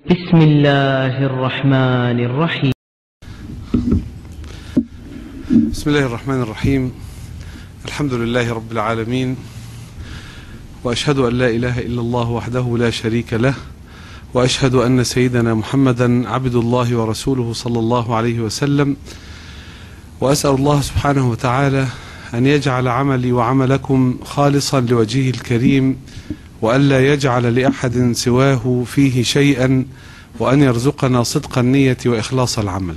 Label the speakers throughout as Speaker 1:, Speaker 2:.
Speaker 1: بسم الله الرحمن الرحيم.
Speaker 2: بسم الله الرحمن الرحيم. الحمد لله رب العالمين، وأشهد أن لا إله إلا الله وحده لا شريك له، وأشهد أن سيدنا محمدا عبد الله ورسوله صلى الله عليه وسلم. وأسأل الله سبحانه وتعالى أن يجعل عملي وعملكم خالصا لوجهه الكريم، وألا يجعل لأحد سواه فيه شيئا، وأن يرزقنا صدق النية وإخلاص العمل.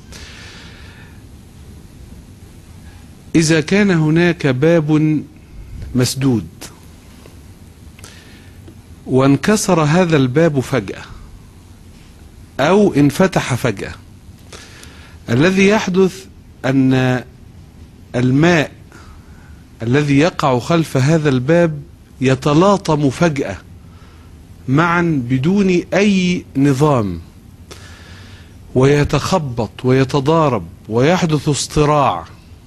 Speaker 2: إذا كان هناك باب مسدود وانكسر هذا الباب فجأة أو انفتح فجأة، الذي يحدث أن الماء الذي يقع خلف هذا الباب يتلاطم فجأة معا بدون أي نظام، ويتخبط ويتضارب ويحدث اصطراع.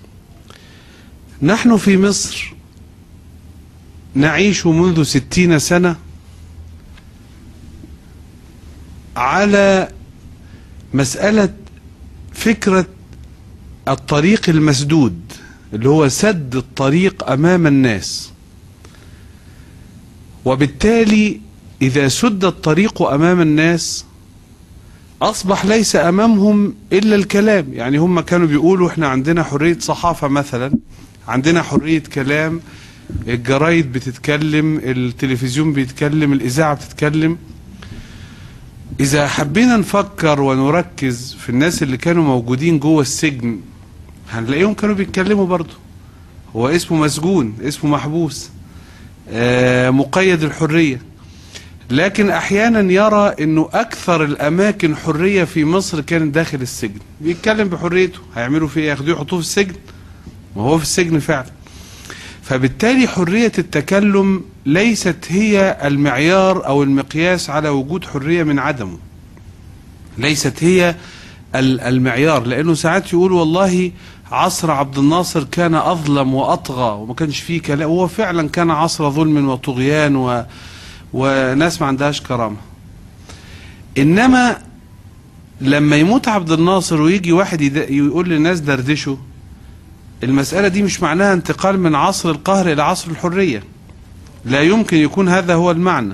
Speaker 2: نحن في مصر نعيش منذ 60 سنة على مسألة فكرة الطريق المسدود، اللي هو سد الطريق أمام الناس. وبالتالي إذا سد الطريق أمام الناس أصبح ليس أمامهم إلا الكلام. يعني هم كانوا بيقولوا إحنا عندنا حرية صحافة مثلا، عندنا حرية كلام، الجرايد بتتكلم، التلفزيون بيتكلم، الإذاعة بتتكلم. إذا حبينا نفكر ونركز في الناس اللي كانوا موجودين جوه السجن هنلاقيهم كانوا بيتكلموا برضو. هو اسمه مسجون، اسمه محبوس، مقيد الحرية، لكن أحيانا يرى أنه أكثر الأماكن حرية في مصر كانت داخل السجن. بيتكلم بحريته، هيعملوا فيه ايه؟ ياخدوه يحطوه في السجن، وهو في السجن فعلا. فبالتالي حرية التكلم ليست هي المعيار أو المقياس على وجود حرية من عدمه، ليست هي المعيار. لأنه ساعات يقول والله عصر عبد الناصر كان أظلم وأطغى وما كانش فيه كلام. هو فعلا كان عصر ظلم وطغيان وناس ما عندهاش كرامة. إنما لما يموت عبد الناصر ويجي واحد يقول للناس دردشوا، المسألة دي مش معناها انتقال من عصر القهر إلى عصر الحرية، لا يمكن يكون هذا هو المعنى.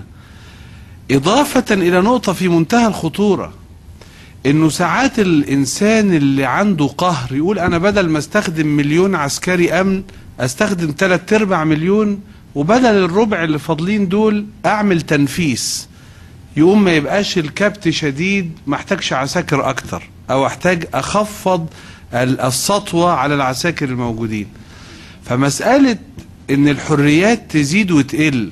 Speaker 2: إضافة إلى نقطة في منتهى الخطورة، إنه ساعات الإنسان اللي عنده قهر يقول أنا بدل ما استخدم 1,000,000 عسكري أمن استخدم 3/4 مليون، وبدل الربع اللي فاضلين دول أعمل تنفيس، يقوم ما يبقاش الكبت شديد، محتاجش عساكر أكتر، أو أحتاج أخفض السطوة على العساكر الموجودين. فمسألة إن الحريات تزيد وتقل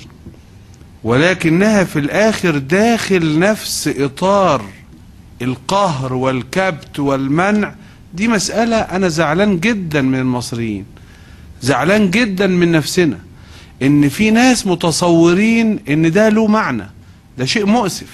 Speaker 2: ولكنها في الآخر داخل نفس إطار القهر والكبت والمنع، دي مسألة أنا زعلان جدا من المصريين، زعلان جدا من نفسنا، إن في ناس متصورين إن ده له معنى. ده شيء مؤسف،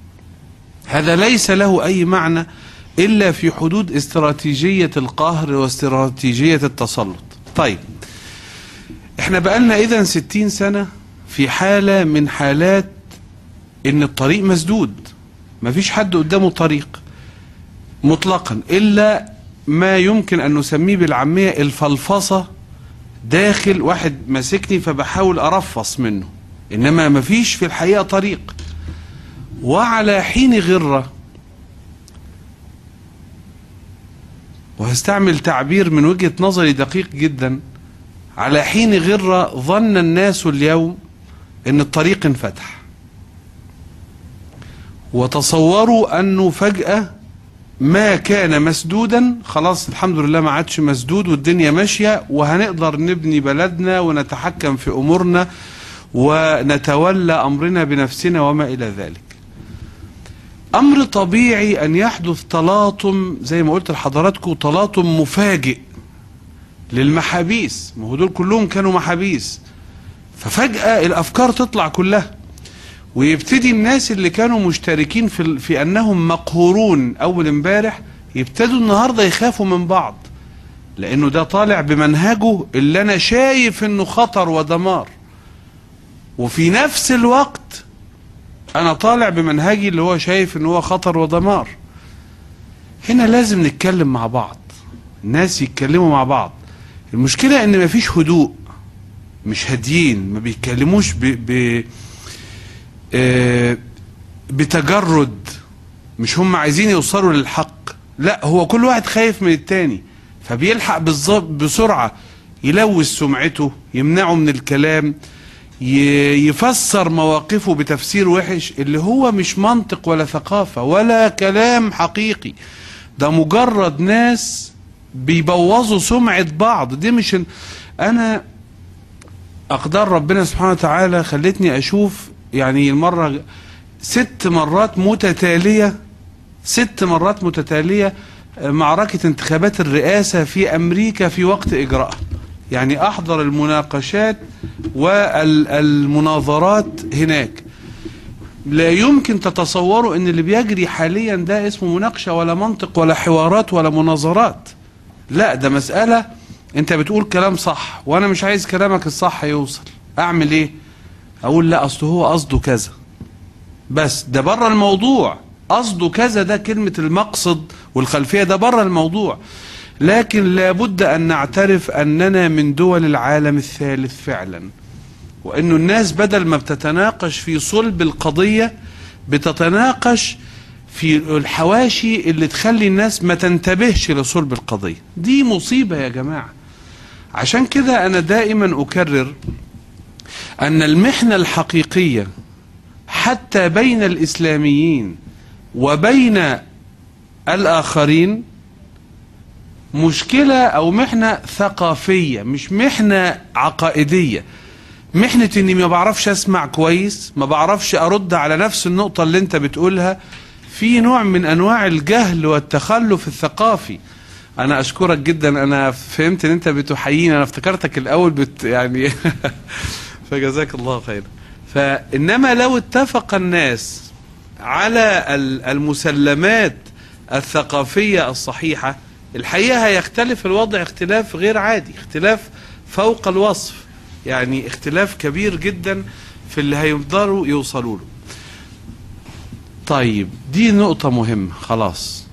Speaker 2: هذا ليس له أي معنى إلا في حدود استراتيجية القهر واستراتيجية التسلط. طيب احنا بقالنا إذن 60 سنة في حالة من حالات إن الطريق مسدود، مفيش حد قدامه طريق مطلقا إلا ما يمكن أن نسميه بالعامية الفلفصة. داخل واحد ماسكني فبحاول أرفص منه، إنما مفيش في الحقيقة طريق. وعلى حين غرة، وهستعمل تعبير من وجهة نظري دقيق جدا، على حين غرة ظن الناس اليوم ان الطريق انفتح، وتصوروا انه فجأة ما كان مسدودا خلاص الحمد لله ما عادش مسدود، والدنيا ماشية وهنقدر نبني بلدنا ونتحكم في امورنا ونتولى امرنا بنفسنا وما الى ذلك. امر طبيعي ان يحدث تلاطم زي ما قلت لحضراتكم، تلاطم مفاجئ للمحابيس. ما هو دول كلهم كانوا محابيس، ففجأة الافكار تطلع كلها، ويبتدي الناس اللي كانوا مشتركين في انهم مقهورون اول امبارح يبتدوا النهارده يخافوا من بعض، لانه ده طالع بمنهجه اللي انا شايف انه خطر ودمار. وفي نفس الوقت انا طالع بمنهجي اللي هو شايف ان هو خطر ودمار. هنا لازم نتكلم مع بعض، الناس يتكلموا مع بعض. المشكلة ان مفيش هدوء، مش هاديين، ما بيتكلموش بتجرد، مش هم عايزين يوصلوا للحق، لا هو كل واحد خايف من التاني، فبيلحق بسرعة يلوث سمعته، يمنعه من الكلام، يفسر مواقفه بتفسير وحش اللي هو مش منطق ولا ثقافة ولا كلام حقيقي، ده مجرد ناس بيبوظوا سمعة بعض. دي مش انا اقدار ربنا سبحانه وتعالى خلتني اشوف يعني المرة 6 مرات متتالية، 6 مرات متتالية معركة انتخابات الرئاسة في امريكا في وقت اجراءها. يعني احضر المناقشات والمناظرات هناك. لا يمكن تتصوروا ان اللي بيجري حاليا ده اسمه مناقشة ولا منطق ولا حوارات ولا مناظرات، لا ده مسألة انت بتقول كلام صح وانا مش عايز كلامك الصح يوصل، اعمل ايه؟ اقول لا اصله هو قصده كذا، بس ده بره الموضوع، قصده كذا ده كلمة المقصد والخلفية ده بره الموضوع. لكن لابد ان نعترف اننا من دول العالم الثالث فعلا، وانه الناس بدل ما بتتناقش في صلب القضية بتتناقش في الحواشي اللي تخلي الناس ما تنتبهش لصلب القضية. دي مصيبة يا جماعة. عشان كده انا دائما اكرر ان المحنة الحقيقية حتى بين الاسلاميين وبين الاخرين مشكلة او محنة ثقافية، مش محنة عقائدية. محنة اني ما بعرفش اسمع كويس، ما بعرفش ارد على نفس النقطة اللي انت بتقولها، في نوع من انواع الجهل والتخلف الثقافي. انا اشكرك جدا، انا فهمت ان انت بتحييني، انا افتكرتك الاول يعني فجزاك الله خيرا. فانما لو اتفق الناس على المسلمات الثقافية الصحيحة الحقيقة هيختلف الوضع اختلاف غير عادي، اختلاف فوق الوصف، يعني اختلاف كبير جدا في اللي هيقدروا يوصلوا له. طيب دي نقطة مهمة خلاص.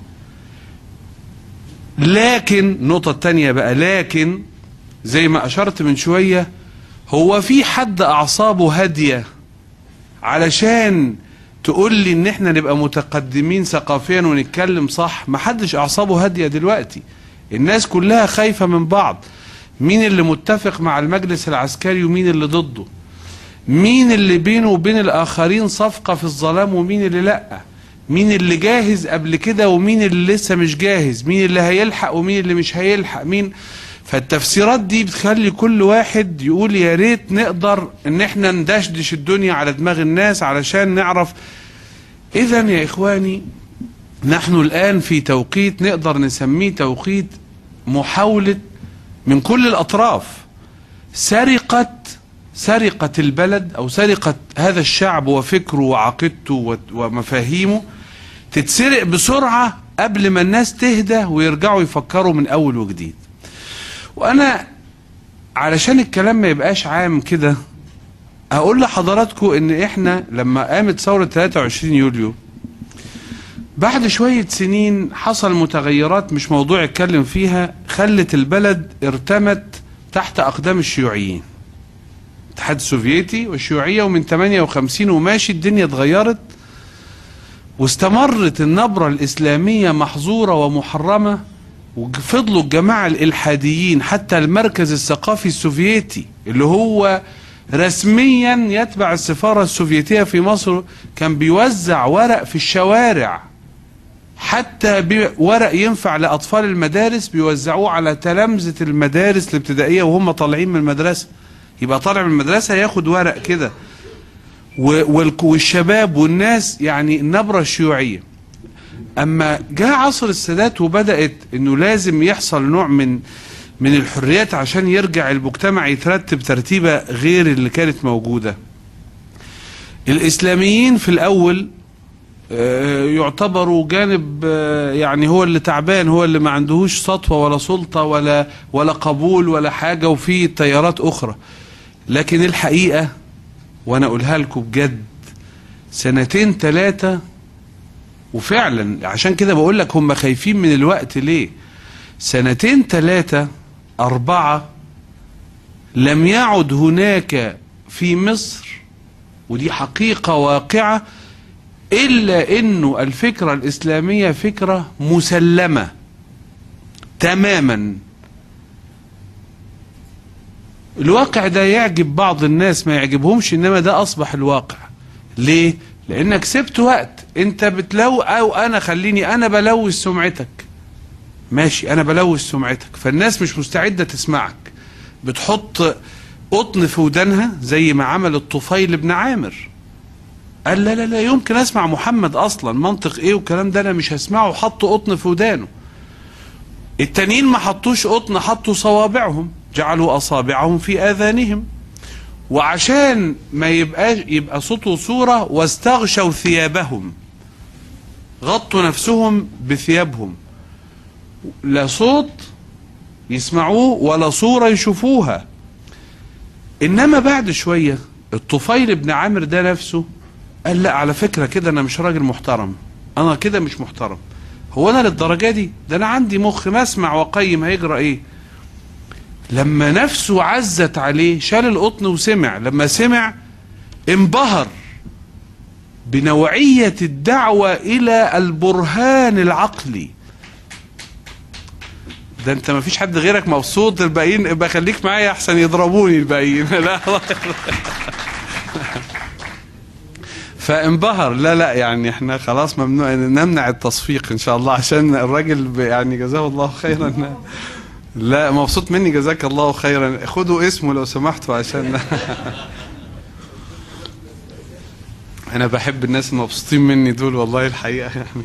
Speaker 2: لكن النقطة التانية بقى، لكن زي ما أشرت من شوية، هو في حد أعصابه هادية علشان تقول لي ان احنا نبقى متقدمين ثقافيا ونتكلم صح؟ ما حدش اعصابه هادية دلوقتي، الناس كلها خايفة من بعض. مين اللي متفق مع المجلس العسكري ومين اللي ضده؟ مين اللي بينه وبين الاخرين صفقة في الظلام ومين اللي لا؟ مين اللي جاهز قبل كده ومين اللي لسه مش جاهز؟ مين اللي هيلحق ومين اللي مش هيلحق؟ مين؟ فالتفسيرات دي بتخلي كل واحد يقول يا ريت نقدر ان احنا ندشدش الدنيا على دماغ الناس علشان نعرف. اذا يا اخواني نحن الان في توقيت نقدر نسميه توقيت محاولة من كل الاطراف سرقة البلد او سرقة هذا الشعب وفكره وعقيدته ومفاهيمه، تتسرق بسرعة قبل ما الناس تهدى ويرجعوا يفكروا من اول وجديد. وانا علشان الكلام ما يبقاش عام كده اقول لحضراتكم ان احنا لما قامت ثورة 23 يوليو بعد شوية سنين حصل متغيرات مش موضوع اتكلم فيها، خلت البلد ارتمت تحت اقدام الشيوعيين، الاتحاد السوفيتي والشيوعية، ومن 58 وماشي الدنيا اتغيرت واستمرت النبرة الاسلامية محظورة ومحرمة، وفضلوا الجماعة الإلحاديين حتى المركز الثقافي السوفيتي اللي هو رسميا يتبع السفارة السوفيتية في مصر كان بيوزع ورق في الشوارع، حتى ورق ينفع لأطفال المدارس بيوزعوه على تلامذة المدارس الابتدائية وهم طالعين من المدرسة. يبقى طالع من المدرسة ياخد ورق كده، والشباب والناس، يعني النبرة الشيوعية. اما جاء عصر السادات وبدأت انه لازم يحصل نوع من الحريات عشان يرجع المجتمع يترتب ترتيبة غير اللي كانت موجودة. الاسلاميين في الاول يعتبروا جانب يعني هو اللي تعبان، هو اللي ما عندهوش سطوة ولا سلطة ولا قبول ولا حاجة، وفي تيارات اخرى. لكن الحقيقة وانا اقولها لكم بجد، 2 3. وفعلا عشان كده بقول لك هم خايفين من الوقت ليه. 2 3 4 لم يعد هناك في مصر، ودي حقيقة واقعة، إلا إنه الفكرة الإسلامية فكرة مسلمة تماما. الواقع ده يعجب بعض الناس ما يعجبهمش، إنما ده أصبح الواقع. ليه؟ لأنك سبت وقت أنت بتلو، أو أنا خليني أنا بلوث سمعتك. ماشي، أنا بلوث سمعتك، فالناس مش مستعدة تسمعك. بتحط قطن في ودانها زي ما عمل الطفيل بن عامر. قال لا لا لا يمكن اسمع محمد اصلا، منطق ايه والكلام ده انا مش هسمعه، حطوا قطن في ودانه. التانيين ما حطوش قطن، حطوا صوابعهم، جعلوا اصابعهم في اذانهم. وعشان ما يبقى صوت وصورة، واستغشوا ثيابهم، غطوا نفسهم بثيابهم، لا صوت يسمعوه ولا صورة يشوفوها. انما بعد شوية الطفيل بن عامر ده نفسه قال لا على فكرة كده انا مش راجل محترم، انا كده مش محترم. هو انا للدرجة دي؟ ده انا عندي مخ ما اسمع واقيم، هيجرى ايه؟ لما نفسه عزت عليه شال القطن وسمع. لما سمع انبهر بنوعية الدعوة الى البرهان العقلي. ده انت ما فيش حد غيرك مبسوط، الباقيين ابقى خليك معايا احسن يضربوني الباقيين. لا فانبهر. لا يعني احنا خلاص ممنوع نمنع التصفيق ان شاء الله، عشان الراجل يعني جزاه الله خيرا. لا مبسوط مني، جزاك الله خيرا. خدوا اسمه لو سمحتوا عشان انا بحب الناس المبسوطين مني دول والله الحقيقة يعني.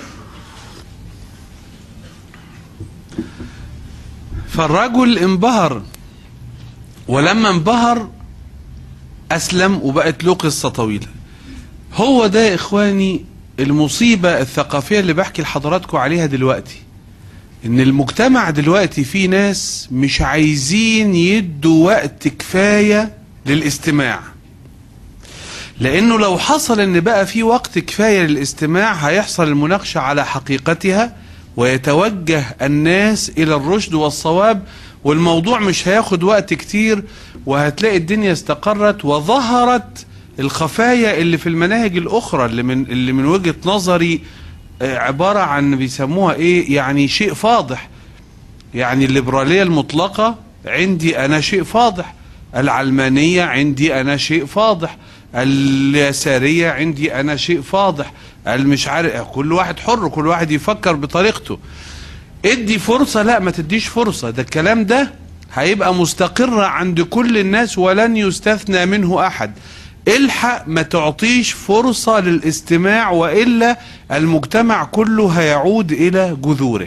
Speaker 2: فالرجل انبهر، ولما انبهر أسلم وبقت له قصة طويلة. هو ده يا إخواني المصيبة الثقافية اللي بحكي لحضراتكم عليها دلوقتي، إن المجتمع دلوقتي فيه ناس مش عايزين يدوا وقت كفاية للاستماع. لأنه لو حصل إن بقى فيه وقت كفاية للاستماع هيحصل المناقشة على حقيقتها، ويتوجه الناس إلى الرشد والصواب، والموضوع مش هياخد وقت كتير، وهتلاقي الدنيا استقرت وظهرت الخفايا اللي في المناهج الأخرى اللي من وجهة نظري عبارة عن بيسموها إيه يعني شيء فاضح. يعني الليبرالية المطلقة عندي أنا شيء فاضح، العلمانية عندي أنا شيء فاضح، اليسارية عندي أنا شيء فاضح، المش عارف، كل واحد حر، كل واحد يفكر بطريقته. ادي فرصة، لا ما تديش فرصة، ده الكلام ده هيبقى مستقر عند كل الناس ولن يستثنى منه أحد. الحق ما تعطيش فرصة للاستماع، وإلا المجتمع كله هيعود إلى جذوره.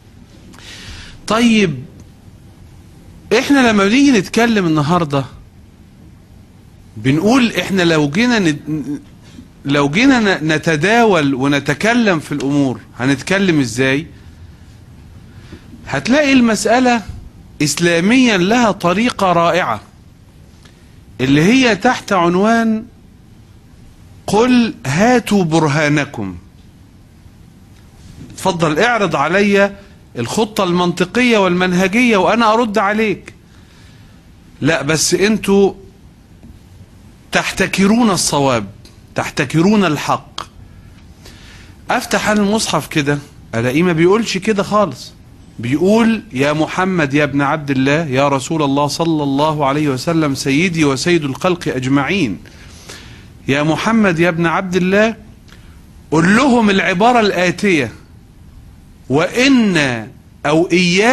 Speaker 2: طيب احنا لما بنيجي نتكلم النهاردة بنقول احنا لو جينا نتداول ونتكلم في الأمور هنتكلم ازاي؟ هتلاقي المسألة إسلاميا لها طريقة رائعة، اللي هي تحت عنوان قل هاتوا برهانكم. اتفضل اعرض عليا الخطة المنطقية والمنهجية وأنا أرد عليك. لا بس انتوا تحتكرون الصواب، تحتكرون الحق. افتح انا المصحف كده الاقيه ما بيقولش كده خالص. بيقول يا محمد يا ابن عبد الله يا رسول الله صلى الله عليه وسلم سيدي وسيد الخلق أجمعين، يا محمد يا ابن عبد الله قل لهم العبارة الآتية: وإنا أو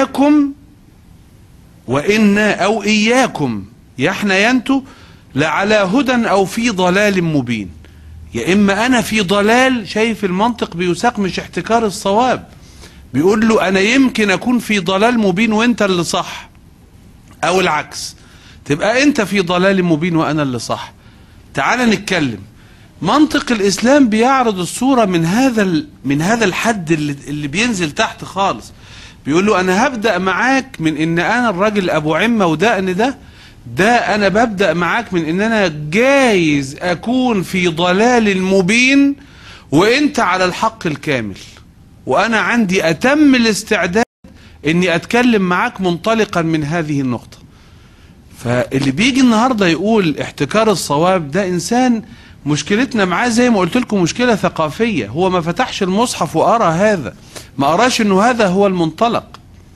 Speaker 2: إياكم يا احنا ينتو لعلى هدى أو في ضلال مبين. يا إما أنا في ضلال، شايف المنطق بيساق مش احتكار الصواب، بيقول له أنا يمكن أكون في ضلال مبين وأنت اللي صح، أو العكس، تبقى أنت في ضلال مبين وأنا اللي صح. تعال نتكلم. منطق الإسلام بيعرض الصورة من هذا الحد اللي بينزل تحت خالص. بيقول له أنا هبدأ معاك من إن أنا الراجل أبو عمة ودقن ده ده انا ببدأ معاك من ان انا جايز اكون في ضلال مبين وانت على الحق الكامل، وانا عندي اتم الاستعداد اني اتكلم معاك منطلقا من هذه النقطة. فاللي بيجي النهاردة يقول احتكار الصواب ده انسان مشكلتنا معاه زي ما قلت لكم مشكلة ثقافية، هو ما فتحش المصحف وقرأ هذا، ما قراش انه هذا هو المنطلق.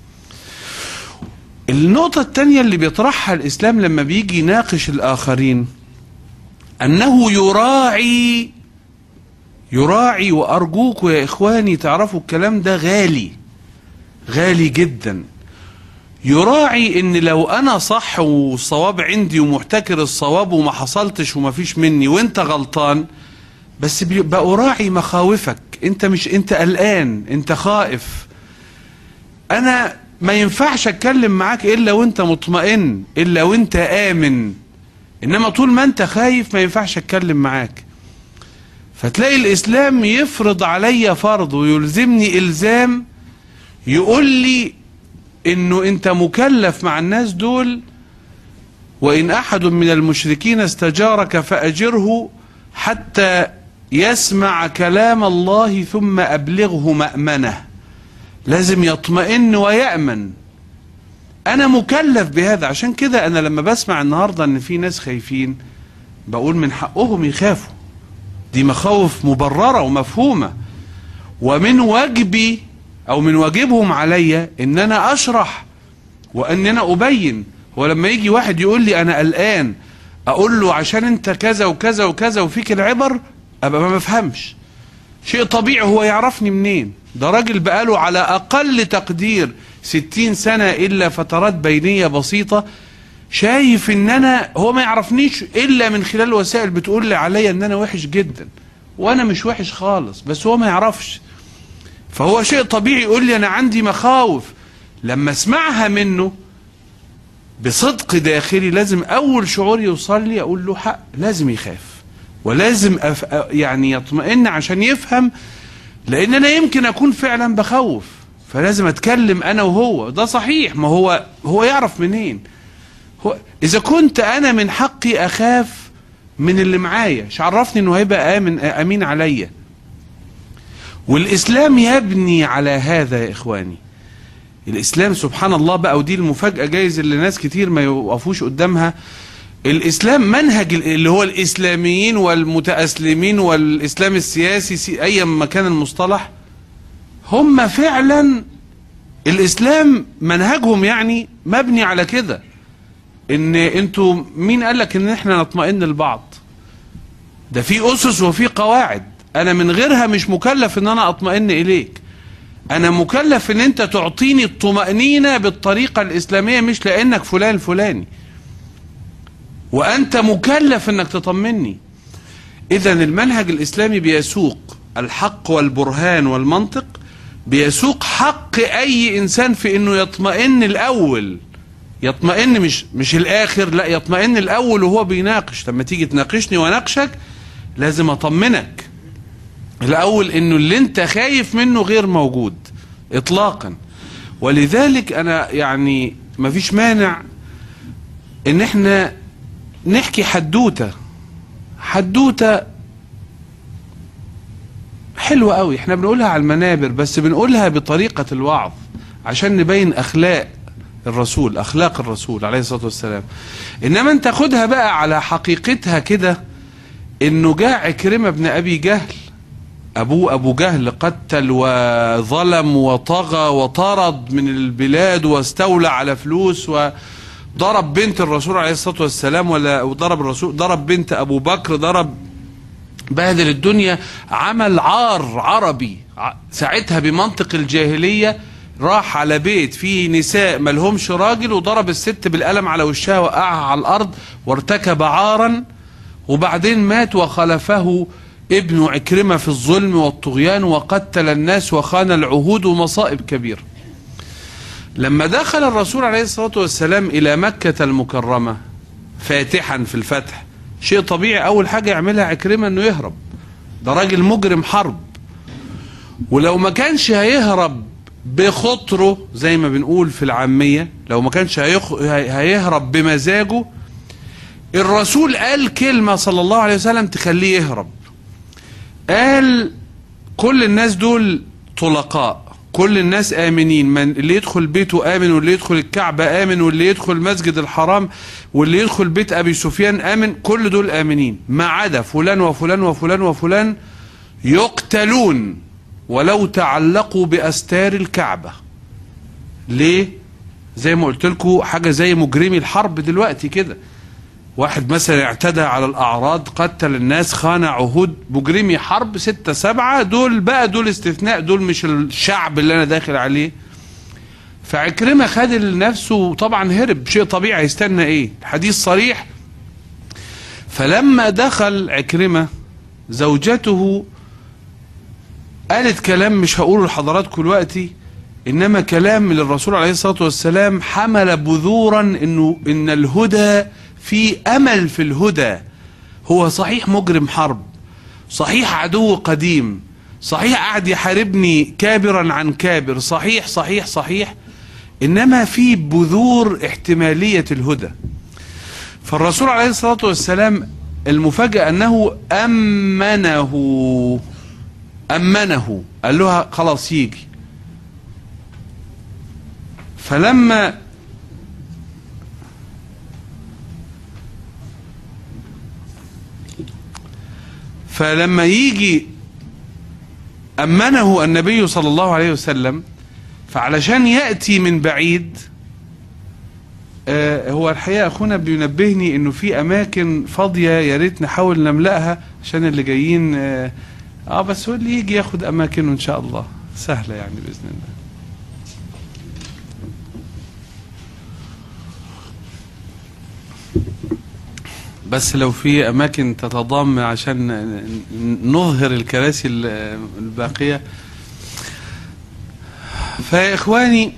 Speaker 2: النقطة التانية اللي بيطرحها الإسلام لما بيجي يناقش الآخرين أنه يراعي وأرجوكوا يا إخواني تعرفوا الكلام ده غالي جدا. يراعي إن لو أنا صح والصواب عندي ومحتكر الصواب وما حصلتش وما فيش مني وإنت غلطان، بس بأراعي مخاوفك، أنت قلقان، أنت خائف. أنا ما ينفعش اتكلم معاك الا وانت مطمئن، الا وانت امن، انما طول ما انت خايف ما ينفعش اتكلم معاك. فتلاقي الاسلام يفرض عليا فرض ويلزمني الزام، يقول لي انه انت مكلف مع الناس دول، وان احد من المشركين استجارك فاجره حتى يسمع كلام الله ثم ابلغه مأمنه. لازم يطمئن ويأمن. أنا مكلف بهذا. عشان كده أنا لما بسمع النهاردة أن في ناس خايفين بقول من حقهم يخافوا، دي مخاوف مبررة ومفهومة، ومن واجبي أو من واجبهم عليا أن أنا أشرح وأن أنا أبين. ولما يجي واحد يقول لي أنا قلقان أقول له عشان أنت كذا وكذا وكذا وفيك العبر، أبقى ما بفهمش. شيء طبيعي، هو يعرفني منين؟ ده راجل بقاله على أقل تقدير 60 سنة إلا فترات بينية بسيطة، شايف إن أنا هو ما يعرفنيش إلا من خلال وسائل بتقول لي عليا إن أنا وحش جدا، وأنا مش وحش خالص، بس هو ما يعرفش. فهو شيء طبيعي يقول لي أنا عندي مخاوف. لما اسمعها منه بصدق داخلي لازم أول شعور يوصل لي أقول له حق، لازم يخاف ولازم يعني يطمئن عشان يفهم، لان انا يمكن اكون فعلا بخوف، فلازم اتكلم انا وهو. ده صحيح، ما هو يعرف منين؟ اذا كنت انا من حقي اخاف من اللي معايا، مش عرفني انه هيبقى امين عليا. والاسلام يبني على هذا يا اخواني. الاسلام سبحان الله بقى، ودي المفاجأة جايز اللي ناس كتير ما يوقفوش قدامها. الإسلام منهج اللي هو الإسلاميين والمتأسلمين والإسلام السياسي أيا ما كان المصطلح، هم فعلا الإسلام منهجهم يعني مبني على كده. إن أنتوا مين قالك إن إحنا نطمئن لبعض؟ ده في أسس وفي قواعد، أنا من غيرها مش مكلف إن أنا أطمئن إليك. أنا مكلف إن أنت تعطيني الطمأنينة بالطريقة الإسلامية، مش لأنك فلان الفلاني، وأنت مكلف أنك تطمني. إذن المنهج الإسلامي بيسوق الحق والبرهان والمنطق، بيسوق حق أي إنسان في أنه يطمئن الأول، يطمئن مش الآخر، لا يطمئن الأول وهو بيناقش. لما تيجي تناقشني وناقشك لازم أطمنك الأول أنه اللي أنت خايف منه غير موجود إطلاقا. ولذلك أنا يعني مفيش مانع أن احنا نحكي حدوتة حلوة قوي، احنا بنقولها على المنابر بس بنقولها بطريقة الوعظ عشان نبين أخلاق الرسول عليه الصلاة والسلام. إنما انت خدها بقى على حقيقتها كده، إنه جاء عكرمة بن أبي جهل، أبو جهل، قتل وظلم وطغى وطرد من البلاد واستولى على فلوس ضرب بنت الرسول عليه الصلاة والسلام، ضرب بنت أبو بكر، بهدل الدنيا، عمل عار عربي. ساعتها بمنطق الجاهلية راح على بيت فيه نساء ملهمش راجل وضرب الست بالقلم على وشها وقعها على الأرض وارتكب عارا، وبعدين مات وخلفه ابن عكرمة في الظلم والطغيان وقتل الناس وخان العهود ومصائب كبيرة. لما دخل الرسول عليه الصلاة والسلام إلى مكة المكرمة فاتحا في الفتح، شيء طبيعي أول حاجة يعملها عكرمة أنه يهرب، ده راجل مجرم حرب. ولو ما كانش هيهرب بخطره زي ما بنقول في العامية، لو ما كانش هيهرب بمزاجه، الرسول قال كلمة صلى الله عليه وسلم تخليه يهرب. قال كل الناس دول طلقاء، كل الناس آمنين، من اللي يدخل بيته آمن، واللي يدخل الكعبة آمن، واللي يدخل مسجد الحرام، واللي يدخل بيت أبي سفيان آمن، كل دول آمنين ما عدا فلان وفلان وفلان وفلان يقتلون ولو تعلقوا بأستار الكعبة. ليه؟ زي ما قلت لكم حاجة زي مجرمي الحرب دلوقتي كده، واحد مثلا اعتدى على الأعراض، قتل الناس، خان عهود، مجرمي حرب 6 7 دول بقى، دول استثناء، دول مش الشعب اللي أنا داخل عليه. فعكرمة خد لنفسه طبعا هرب، شيء طبيعي، يستنى ايه؟ الحديث صريح. فلما دخل عكرمة زوجته قالت كلام مش هقوله لحضراتكم دلوقتي، إنما كلام للرسول عليه الصلاة والسلام حمل بذورا إن الهدى في أمل في الهدى. هو صحيح مجرم حرب، صحيح عدو قديم، صحيح قاعد يحاربني كابرا عن كابر، صحيح صحيح صحيح، إنما في بذور احتمالية الهدى. فالرسول عليه الصلاة والسلام المفاجأة أنه أمنه، قال لها خلاص يجي. فلما يجي أمنه النبي صلى الله عليه وسلم، فعلشان يأتي من بعيد، هو الحقيقة أخونا بينبهني إنه في أماكن فاضية يا ريت نحاول نملأها عشان اللي جايين، بس هو اللي يجي ياخد أماكنه إن شاء الله سهلة يعني بإذن الله. بس لو في أماكن تتضام عشان نظهر الكراسي الباقية. فيا إخواني،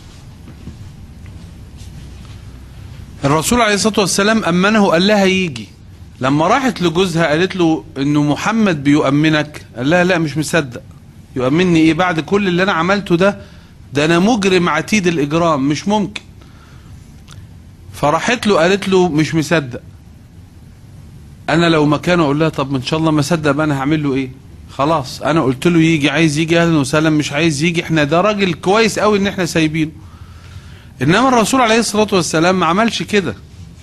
Speaker 2: الرسول عليه الصلاة والسلام أمنه، قال لها يجي. لما راحت لجوزها قالت له إنه محمد بيؤمنك، قال لها لا مش مصدق. يؤمنني إيه بعد كل اللي أنا عملته ده أنا مجرم عتيد الإجرام، مش ممكن. فراحت له قالت له مش مصدق. انا لو مكانه اقول لها طب ان شاء الله ما صدق بقى، انا هعمل له ايه؟ خلاص انا قلت له يجي، عايز يجي اهلا وسهلا، مش عايز يجي احنا ده راجل كويس قوي ان احنا سايبينه. انما الرسول عليه الصلاة والسلام ما عملش كده،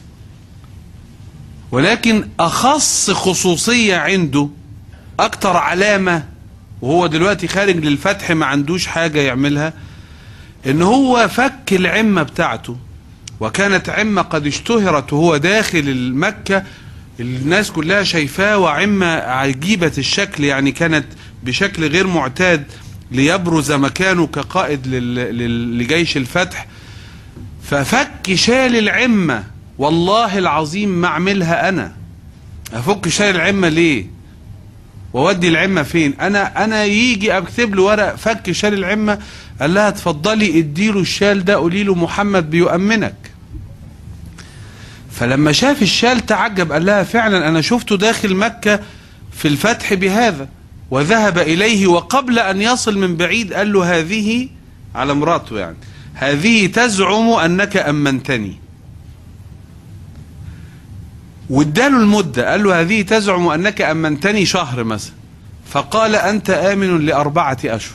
Speaker 2: ولكن اخص خصوصية عنده، اكتر علامة، وهو دلوقتي خارج للفتح ما عندوش حاجة يعملها، ان هو فك العمة بتاعته. وكانت عمة قد اشتهرت وهو داخل مكة، الناس كلها شايفاه، وعمة عجيبة الشكل، يعني كانت بشكل غير معتاد ليبرز مكانه كقائد لجيش الفتح. ففك شال العمة، والله العظيم ما اعملها انا. افك شال العمة ليه؟ وودي العمة فين؟ انا يجي اكتب له ورق فك شال العمة، قال لها اتفضلي اديله الشال ده، قولي له محمد بيؤمنك. فلما شاف الشال تعجب، قال لها فعلا انا شفته داخل مكة في الفتح بهذا، وذهب اليه، وقبل ان يصل من بعيد قال له هذه، على مراته يعني، هذه تزعم انك امنتني. واداله المدة، قال له هذه تزعم انك امنتني شهر مثلا، فقال انت امن ل4 أشهر.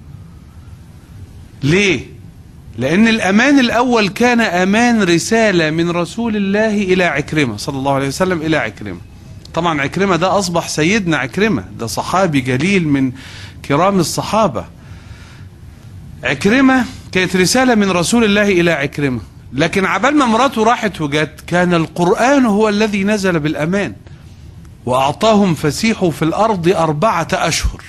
Speaker 2: ليه؟ لأن الأمان الأول كان أمان رسالة من رسول الله إلى عكرمة صلى الله عليه وسلم، إلى عكرمة. طبعا عكرمة ده أصبح سيدنا عكرمة، ده صحابي جليل من كرام الصحابة. عكرمة كانت رسالة من رسول الله إلى عكرمة، لكن عبال ما مراته راحت وجت كان القرآن هو الذي نزل بالأمان، وأعطاهم فسيحوا في الأرض 4 أشهر.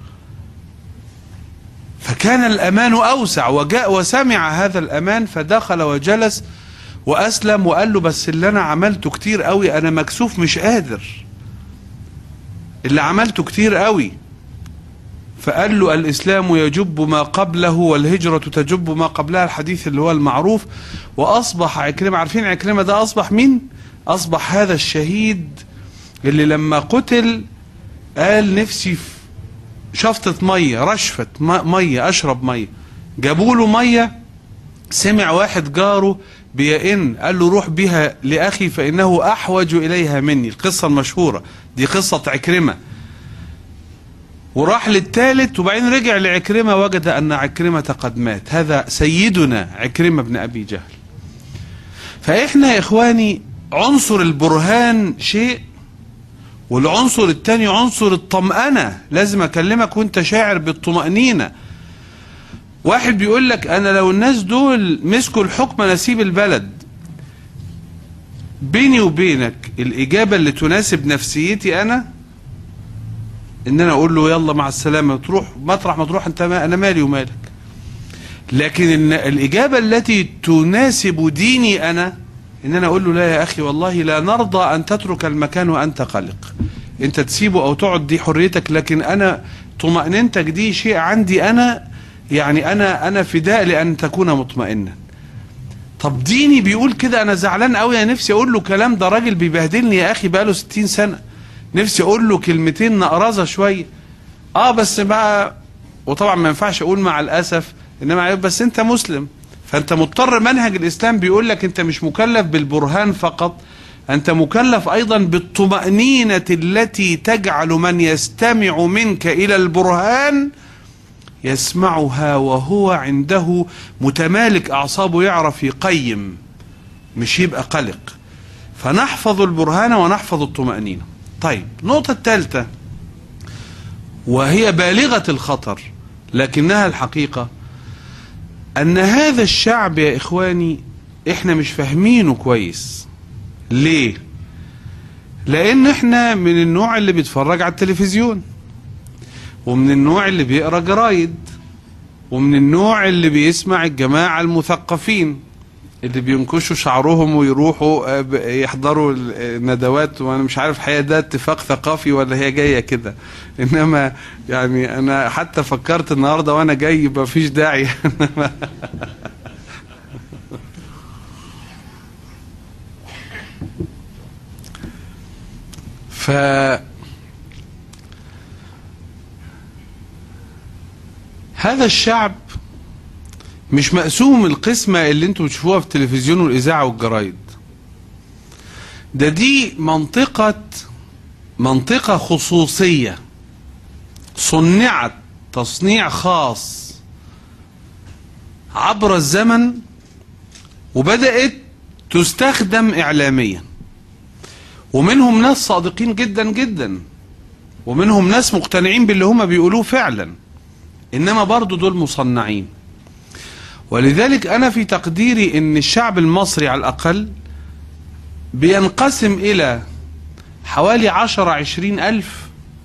Speaker 2: فكان الأمان أوسع، وجاء وسمع هذا الأمان فدخل وجلس وأسلم، وقال له بس اللي أنا عملته كتير قوي، أنا مكسوف مش قادر، اللي عملته كتير قوي. فقال له الإسلام يجب ما قبله والهجرة تجب ما قبلها، الحديث اللي هو المعروف. وأصبح عكرمة، عارفين عكرمة ده أصبح مين؟ أصبح هذا الشهيد اللي لما قتل قال نفسي في شفطة مية، رشفة مية، أشرب مية. جابوا له مية، سمع واحد جاره بيئن، قال له روح بها لأخي فإنه أحوج إليها مني. القصة المشهورة دي قصة عكرمة. وراح للثالث وبعدين رجع لعكرمة وجد أن عكرمة قد مات. هذا سيدنا عكرمة بن أبي جهل. فإحنا يا إخواني عنصر البرهان شيء، والعنصر الثاني عنصر الطمأنة. لازم أكلمك وانت شاعر بالطمأنينة. واحد بيقول لك أنا لو الناس دول مسكوا الحكم نسيب البلد. بيني وبينك الإجابة اللي تناسب نفسيتي أنا إن أنا أقول له يلا مع السلامة، تروح مطرح ما تروح أنت، أنا مالي ومالك. لكن إن الإجابة التي تناسب ديني أنا إن أنا أقول له لا يا أخي والله لا نرضى أن تترك المكان وأنت قلق. أنت تسيبه أو تقعد دي حريتك، لكن أنا طمأنينتك دي شيء عندي أنا، يعني أنا فداء لأن تكون مطمئنا. طب ديني بيقول كده، أنا زعلان قوي، أنا نفسي أقول له كلام، ده راجل بيبهدلني يا أخي بقاله 60 سنة، نفسي أقول له كلمتين نقرزة شوية. بس بقى، وطبعا ما ينفعش أقول مع الأسف، إنما بس أنت مسلم فأنت مضطر. منهج الإسلام بيقول لك أنت مش مكلف بالبرهان فقط، أنت مكلف أيضا بالطمأنينة التي تجعل من يستمع منك إلى البرهان يسمعها وهو عنده متمالك أعصابه، يعرف يقيم مش يبقى قلق. فنحفظ البرهان ونحفظ الطمأنينة. طيب النقطة الثالثة وهي بالغة الخطر لكنها الحقيقة، أن هذا الشعب يا إخواني إحنا مش فاهمينه كويس. ليه؟ لأن إحنا من النوع اللي بيتفرج على التلفزيون، ومن النوع اللي بيقرأ جرايد، ومن النوع اللي بيسمع الجماعة المثقفين اللي بينكشوا شعرهم ويروحوا يحضروا الندوات. وانا مش عارف الحقيقة ده اتفاق ثقافي ولا هي جاية كده، انما يعني انا حتى فكرت النهاردة وانا جاي مفيش داعي. هذا الشعب مش مقسوم القسمة اللي انتوا بتشوفوها في التلفزيون والإذاعة والجرايد. دي منطقة خصوصية صنعت تصنيع خاص عبر الزمن، وبدأت تستخدم إعلاميا، ومنهم ناس صادقين جدا جدا، ومنهم ناس مقتنعين باللي هم بيقولوه فعلا، إنما برضو دول مصنعين. ولذلك أنا في تقديري إن الشعب المصري على الأقل بينقسم إلى حوالي 10-20 ألف،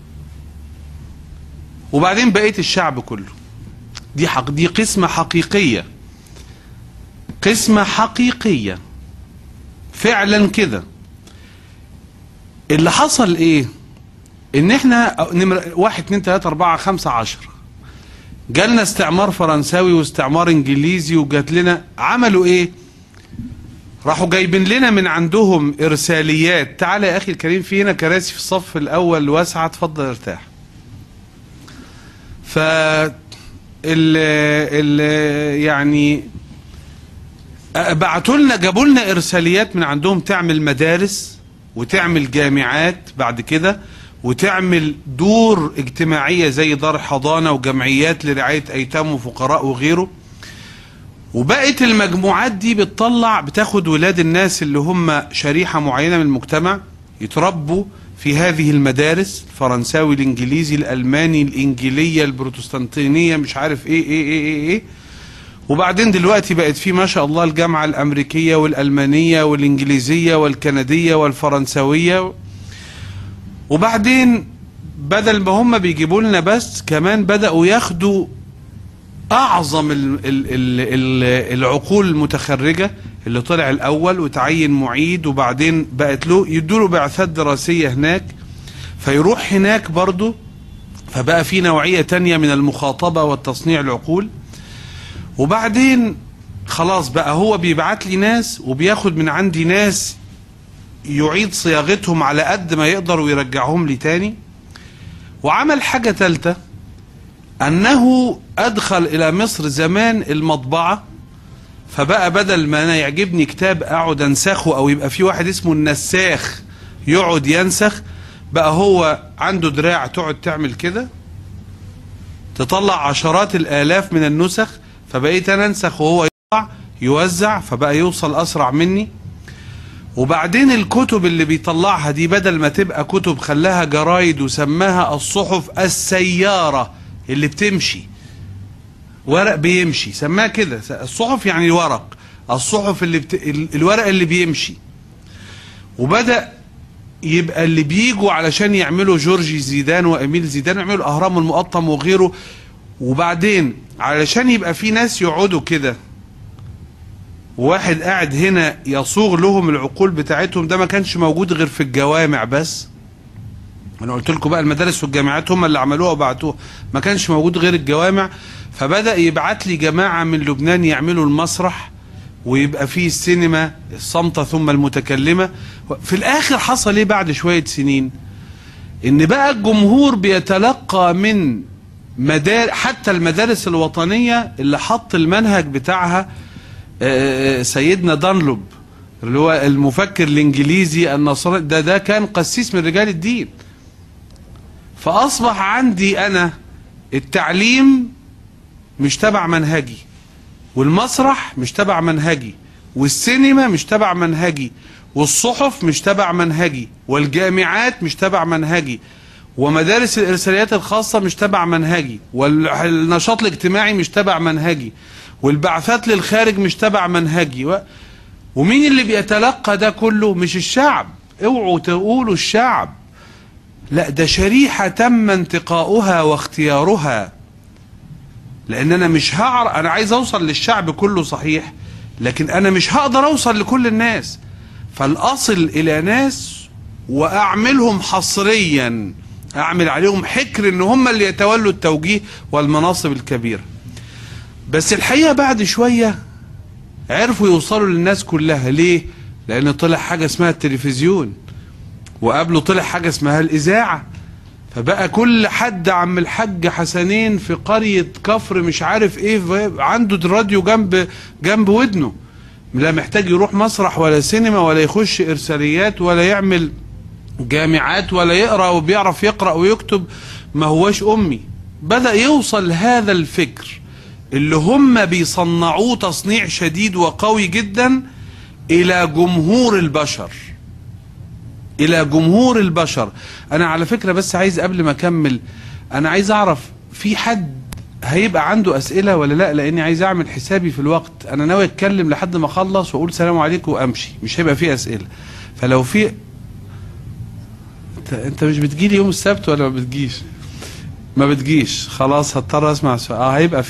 Speaker 2: وبعدين بقية الشعب كله. دي قسمة حقيقية، قسمة حقيقية فعلا كده. اللي حصل إيه؟ إن إحنا 1 2 3 4 5 10 جالنا استعمار فرنساوي واستعمار انجليزي، وجات لنا عملوا ايه؟ راحوا جايبين لنا من عندهم ارساليات. تعالى يا اخي الكريم، في هنا كراسي في الصف الاول واسعه، اتفضل ارتاح. ف يعني بعتوا لنا، جابوا لنا ارساليات من عندهم تعمل مدارس وتعمل جامعات بعد كده، وتعمل دور اجتماعية زي دار حضانة وجمعيات لرعاية أيتام وفقراء وغيره. وبقت المجموعات دي بتاخد ولاد الناس اللي هم شريحة معينة من المجتمع يتربوا في هذه المدارس، الفرنساوي الانجليزي الألماني الإنجيلية البروتستانتينية مش عارف ايه. وبعدين دلوقتي بقت في ما شاء الله الجامعة الأمريكية والألمانية والإنجليزية والكندية والفرنسوية. وبعدين بدل ما هم بيجيبوا لنا بس، كمان بدأوا ياخدوا أعظم العقول المتخرجة اللي طلع الأول وتعين معيد، وبعدين بقت له يدوله بعثات دراسية هناك، فيروح هناك برضو، فبقى في نوعية تانية من المخاطبة والتصنيع العقول. وبعدين خلاص بقى هو بيبعت لي ناس وبياخد من عندي ناس يعيد صياغتهم على قد ما يقدر ويرجعهم لي تاني. وعمل حاجة ثالثة، أنه أدخل إلى مصر زمان المطبعة، فبقى بدل ما انا يعجبني كتاب اقعد انسخه او يبقى في واحد اسمه النساخ يقعد ينسخ، بقى هو عنده دراع تقعد تعمل كده تطلع عشرات الالاف من النسخ، فبقيت انا انسخ وهو يطلع يوزع، فبقى يوصل اسرع مني. وبعدين الكتب اللي بيطلعها دي بدل ما تبقى كتب خلاها جرايد وسماها الصحف السيارة اللي بتمشي، ورق بيمشي، سماها كده الصحف يعني الورق، الصحف الورق اللي بيمشي. وبدأ يبقى اللي بيجوا علشان يعملوا جورجي زيدان واميل زيدان يعملوا الاهرام المقطم وغيره، وبعدين علشان يبقى في ناس يقعدوا كده واحد قاعد هنا يصوغ لهم العقول بتاعتهم، ده ما كانش موجود غير في الجوامع بس. انا قلت لكم بقى المدارس والجامعات هم اللي عملوها وبعتوها، ما كانش موجود غير الجوامع. فبدأ يبعت لي جماعة من لبنان يعملوا المسرح ويبقى فيه السينما الصامتة ثم المتكلمة. في الاخر حصل ايه بعد شوية سنين؟ ان بقى الجمهور بيتلقى من حتى المدارس الوطنية اللي حط المنهج بتاعها سيدنا دانلوب اللي هو المفكر الانجليزي النصراني، ده كان قسيس من رجال الدين. فاصبح عندي انا التعليم مش تبع منهجي، والمسرح مش تبع منهجي، والسينما مش تبع منهجي، والصحف مش تبع منهجي، والجامعات مش تبع منهجي، ومدارس الإرساليات الخاصة مش تبع منهجي، والنشاط الاجتماعي مش تبع منهجي، والبعثات للخارج مش تبع منهجي. ومين اللي بيتلقى ده كله؟ مش الشعب، اوعوا تقولوا الشعب، لا ده شريحة تم انتقاؤها واختيارها. لان انا مش هعرف، انا عايز اوصل للشعب كله صحيح، لكن انا مش هقدر اوصل لكل الناس، فالاصل الى ناس واعملهم حصريا، اعمل عليهم حكر ان هم اللي يتولوا التوجيه والمناصب الكبيرة. بس الحقيقة بعد شوية عرفوا يوصلوا للناس كلها. ليه؟ لان طلع حاجة اسمها التلفزيون، وقبله طلع حاجة اسمها الاذاعة، فبقى كل حد عم الحاج حسنين في قرية كفر مش عارف ايه عنده الراديو جنب ودنه، لا محتاج يروح مسرح ولا سينما ولا يخش ارساليات ولا يعمل جامعات ولا يقرأ، وبيعرف يقرأ ويكتب، ما هوش امي. بدأ يوصل هذا الفكر اللي هم بيصنعوه تصنيع شديد وقوي جدا الى جمهور البشر، الى جمهور البشر. انا على فكرة بس عايز قبل ما اكمل، انا عايز اعرف في حد هيبقى عنده اسئلة ولا لا، لاني عايز اعمل حسابي في الوقت. انا ناوي اتكلم لحد ما اخلص واقول سلام عليكم وامشي، مش هيبقى في اسئلة. فلو في انت مش بتجيلي يوم السبت ولا ما بتجيش؟ ما بتجيش، خلاص هضطر اسمع سؤال. هيبقى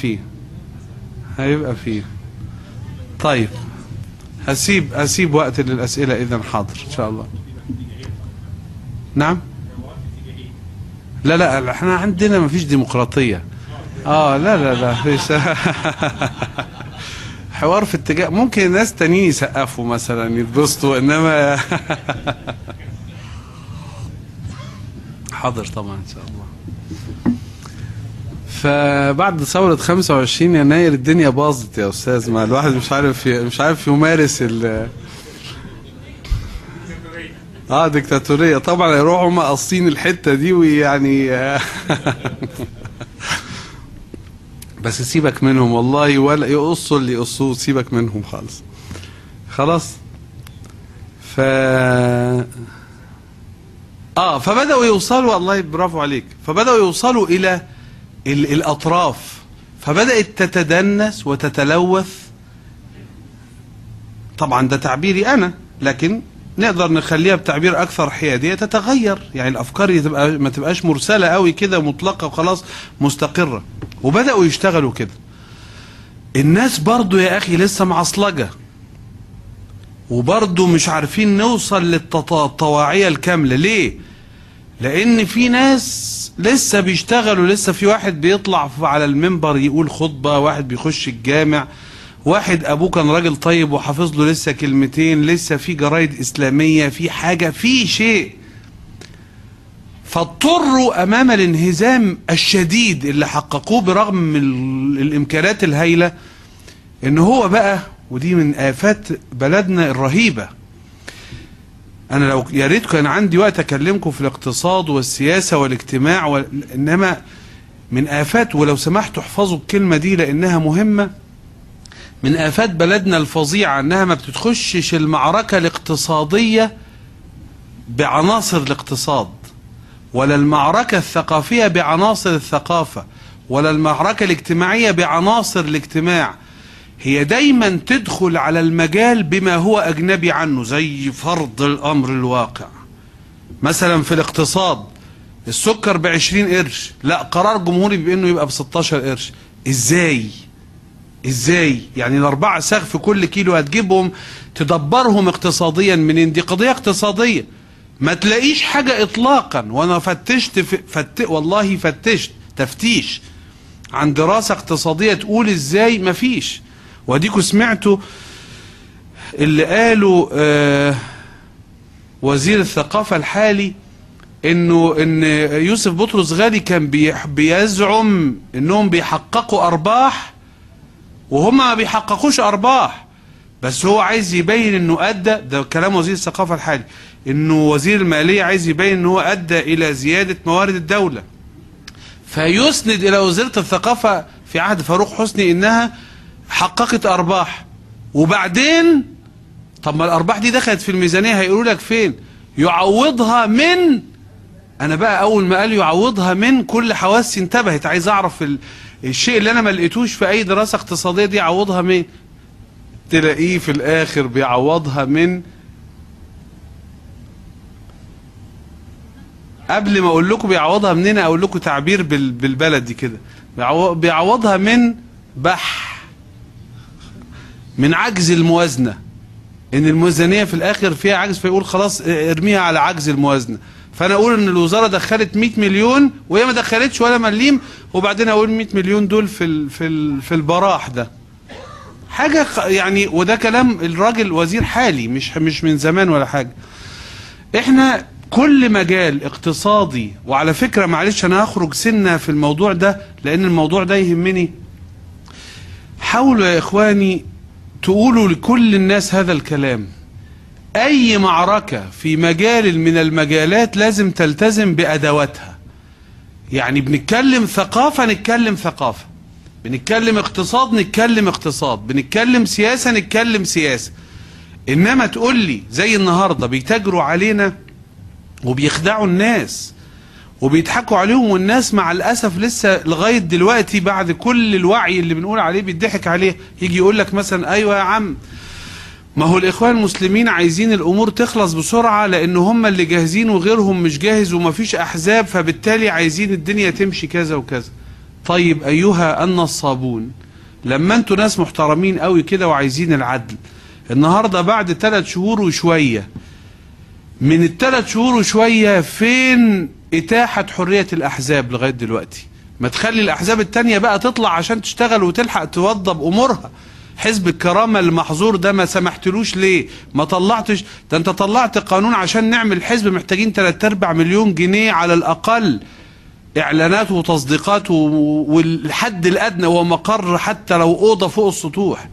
Speaker 2: فيه. طيب هسيب وقت للاسئلة اذا. حاضر ان شاء الله. نعم. لا احنا عندنا ما فيش ديمقراطية. لا فيش حوار في اتجاه، ممكن الناس تانيين يسقفوا مثلا يتبسطوا، انما حاضر طبعا ان شاء الله. فبعد ثورة 25 يناير الدنيا باظت يا استاذ، ما الواحد مش عارف يمارس ديكتاتورية. طبعا يروحوا هم قاصين الحتة دي ويعني بس سيبك منهم والله، ولا يقصوا اللي يقصوه، سيبك منهم خلاص. فبدأوا يوصلوا، والله برافو عليك، فبدأوا يوصلوا إلى الأطراف، فبدأت تتدنس وتتلوث. طبعا ده تعبيري أنا، لكن نقدر نخليها بتعبير أكثر حيادية، تتغير، يعني الأفكار ما تبقاش مرسلة قوي كده مطلقة وخلاص مستقرة. وبدأوا يشتغلوا كده. الناس برضو يا أخي لسه معصلجة، وبرضو مش عارفين نوصل للطواعية الكاملة. ليه؟ لأن في ناس لسه بيشتغلوا، لسه في واحد بيطلع على المنبر يقول خطبة، واحد بيخش الجامع، واحد أبوه كان راجل طيب وحافظ له لسه كلمتين، لسه في جرايد إسلامية، في حاجة، في شيء. فاضطروا أمام الانهزام الشديد اللي حققوه برغم من الإمكانات الهائلة، إن هو بقى ودي من آفات بلدنا الرهيبة. أنا لو يا ريت كان عندي وقت أكلمكم في الاقتصاد والسياسة والاجتماع إنما من آفات، ولو سمحتوا احفظوا الكلمة دي لأنها مهمة، من آفات بلدنا الفظيعة أنها ما بتتخشش المعركة الاقتصادية بعناصر الاقتصاد، ولا المعركة الثقافية بعناصر الثقافة، ولا المعركة الاجتماعية بعناصر الاجتماع. هي دايما تدخل على المجال بما هو أجنبي عنه، زي فرض الأمر الواقع. مثلا في الاقتصاد السكر ب20 قرش، لا قرار جمهوري بأنه يبقى ب16 قرش. ازاي يعني ال4 ساغ في كل كيلو هتجيبهم تدبرهم اقتصاديا منين؟ دي قضية اقتصادية. ما تلاقيش حاجة اطلاقا. وانا والله فتشت تفتيش عن دراسة اقتصادية تقول ازاي، مفيش. واديكوا سمعتوا اللي قالوا وزير الثقافة الحالي ان يوسف بطرس غالي كان بيزعم انهم بيحققوا ارباح وهم ما بيحققوش ارباح، بس هو عايز يبين انه ادى، ده كلام وزير الثقافة الحالي، انه وزير المالية عايز يبين انه ادى الى زيادة موارد الدولة، فيسند الى وزارة الثقافة في عهد فاروق حسني انها حققت ارباح. وبعدين طب ما الارباح دي دخلت في الميزانية، هيقولوا لك فين؟ يعوضها من، انا بقى اول ما قال يعوضها من كل حواسي انتبهت، عايز اعرف الشيء اللي انا ما لقيتوش في اي دراسة اقتصادية دي يعوضها من، تلاقيه في الاخر بيعوضها من، قبل ما اقول لكم بيعوضها منين اقول لكم تعبير بالبلدي كده، بيعوضها من من عجز الموازنة، ان الميزانية في الاخر فيها عجز، فيقول خلاص ارميها على عجز الموازنة. فانا اقول ان الوزارة دخلت 100 مليون وهي ما دخلتش ولا مليم، وبعدين اقول 100 مليون دول في البراح ده حاجة يعني. وده كلام الراجل وزير حالي مش من زمان ولا حاجة. احنا كل مجال اقتصادي، وعلى فكرة معلش انا هخرج سنة في الموضوع ده لان الموضوع ده يهمني، حاولوا يا اخواني تقولوا لكل الناس هذا الكلام. اي معركة في مجال من المجالات لازم تلتزم بادواتها. يعني بنتكلم ثقافة نتكلم ثقافة، بنتكلم اقتصاد نتكلم اقتصاد، بنتكلم سياسة نتكلم سياسة. انما تقول لي زي النهاردة بيتاجروا علينا وبيخدعوا الناس وبيضحكوا عليهم، والناس مع الأسف لسه لغاية دلوقتي بعد كل الوعي اللي بنقول عليه بيضحك عليه. يجي يقول لك مثلا ايوه يا عم، ما هو الإخوان المسلمين عايزين الأمور تخلص بسرعة لأن هم اللي جاهزين وغيرهم مش جاهز ومفيش أحزاب، فبالتالي عايزين الدنيا تمشي كذا وكذا. طيب أيها النصابون، لما انتوا ناس محترمين قوي كده وعايزين العدل، النهاردة بعد 3 شهور وشوية، من ال3 شهور وشوية فين إتاحة حرية الأحزاب لغاية دلوقتي؟ ما تخلي الأحزاب التانية بقى تطلع عشان تشتغل وتلحق توضب أمورها. حزب الكرامة المحظور ده ما سمحتلوش ليه؟ ما طلعتش، ده انت طلعت قانون عشان نعمل حزب محتاجين 3/4 مليون جنيه على الأقل إعلانات وتصديقات والحد الأدنى ومقر حتى لو أوضة فوق السطوح،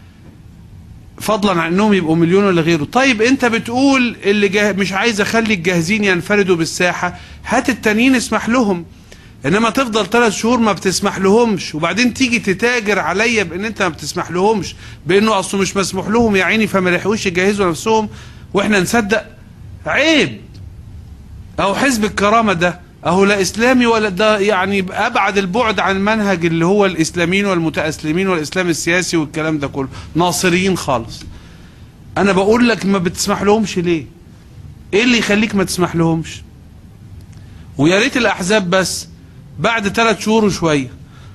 Speaker 2: فضلا عن انهم يبقوا مليون ولا غيره. طيب انت بتقول اللي مش عايز اخلي الجاهزين ينفردوا بالساحة، هات التانيين اسمح لهم. انما تفضل 3 شهور ما بتسمح لهمش وبعدين تيجي تتاجر عليا بان انت ما بتسمح لهمش، بانه اصله مش مسموح لهم يا عيني فما لحقوش يجهزوا نفسهم واحنا نصدق؟ عيب. او حزب الكرامة ده اهو لا اسلامي ولا ده، يعني ابعد البعد عن المنهج اللي هو الاسلاميين والمتأسلمين والاسلام السياسي والكلام ده كله، ناصريين خالص. انا بقول لك ما بتسمح لهمش ليه؟ ايه اللي يخليك ما تسمح لهمش؟ ويا ريت الاحزاب بس بعد 3 شهور وشويه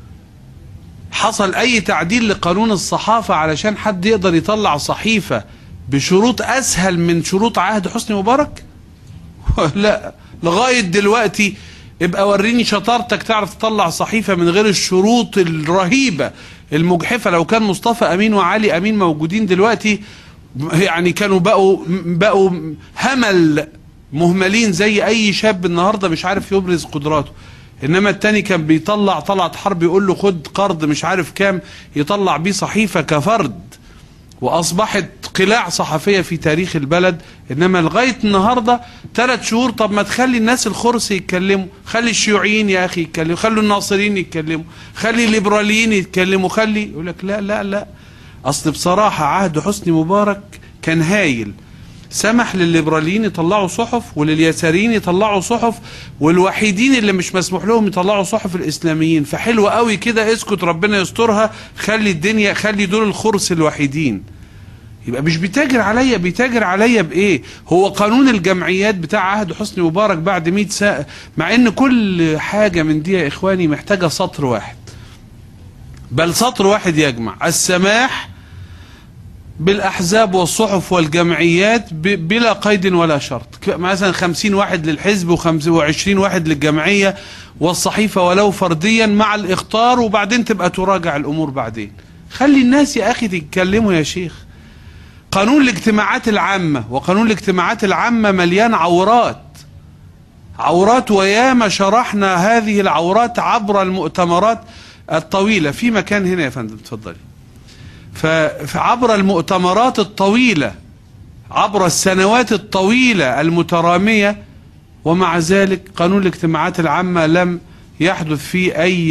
Speaker 2: حصل اي تعديل لقانون الصحافة علشان حد يقدر يطلع صحيفة بشروط اسهل من شروط عهد حسني مبارك؟ لا، لغاية دلوقتي ابقى وريني شطارتك تعرف تطلع صحيفة من غير الشروط الرهيبة المجحفة. لو كان مصطفى أمين وعلي أمين موجودين دلوقتي يعني كانوا بقوا همل مهملين زي أي شاب النهاردة مش عارف يبرز قدراته. إنما التاني كان بيطلع طلعت حرب يقول له خد قرض مش عارف كام يطلع بيه صحيفة كفرد، واصبحت قلاع صحفية في تاريخ البلد. انما لغاية النهاردة 3 شهور، طب ما تخلي الناس الخرس يتكلموا، خلي الشيوعيين يا اخي يتكلموا، خلوا الناصريين يتكلموا، خلي الليبراليين يتكلموا، خلي. يقول لك لا لا لا، اصل بصراحة عهد حسني مبارك كان هايل، سمح للليبراليين يطلعوا صحف ولليساريين يطلعوا صحف، والوحيدين اللي مش مسموح لهم يطلعوا صحف الاسلاميين. فحلوة قوي كده، اسكت ربنا يسترها، خلي الدنيا، خلي دول الخرس الوحيدين. يبقى مش بيتاجر عليا، بيتاجر عليا بايه؟ هو قانون الجمعيات بتاع عهد حسني مبارك بعد 100 سنة، مع ان كل حاجة من دي يا اخواني محتاجة سطر واحد، بل سطر واحد يجمع السماح بالأحزاب والصحف والجمعيات بلا قيد ولا شرط. مثلا 50 واحد للحزب و20 واحد للجمعية والصحيفة ولو فرديا مع الإخطار، وبعدين تبقى تراجع الأمور بعدين. خلي الناس يا أخي تتكلموا يا شيخ. قانون الاجتماعات العامة، وقانون الاجتماعات العامة مليان عورات، عورات، وياما شرحنا هذه العورات عبر المؤتمرات الطويلة. في مكان هنا يا فندم، اتفضلي. فعبر المؤتمرات الطويلة، عبر السنوات الطويلة المترامية، ومع ذلك قانون الاجتماعات العامة لم يحدث فيه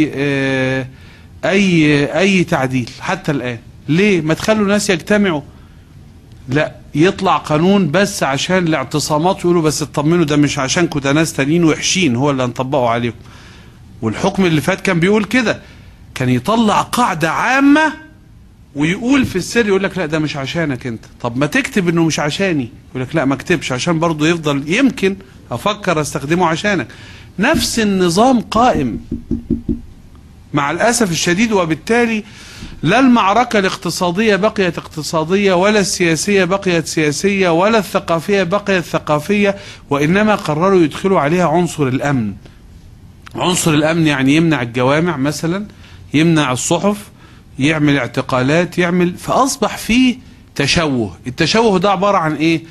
Speaker 2: أي تعديل حتى الآن. ليه؟ ما تخلوا الناس يجتمعوا؟ لا، يطلع قانون بس عشان الاعتصامات، يقولوا بس اطمنوا ده مش عشانكم، ده ناس تانيين وحشين هو اللي هنطبقوا عليكم. والحكم اللي فات كان بيقول كده، كان يطلع قاعدة عامة ويقول في السر، يقول لك لا ده مش عشانك انت. طب ما تكتب انه مش عشاني، يقول لك لا ما اكتبش عشان برضه يفضل يمكن افكر استخدمه عشانك. نفس النظام قائم مع الاسف الشديد. وبالتالي لا المعركة الاقتصادية بقيت اقتصادية، ولا السياسية بقيت سياسية، ولا الثقافية بقيت ثقافية، وانما قرروا يدخلوا عليها عنصر الامن. عنصر الامن يعني يمنع الجوامع مثلا، يمنع الصحف، يعمل اعتقالات، يعمل. فأصبح فيه تشوه. التشوه ده عبارة عن ايه؟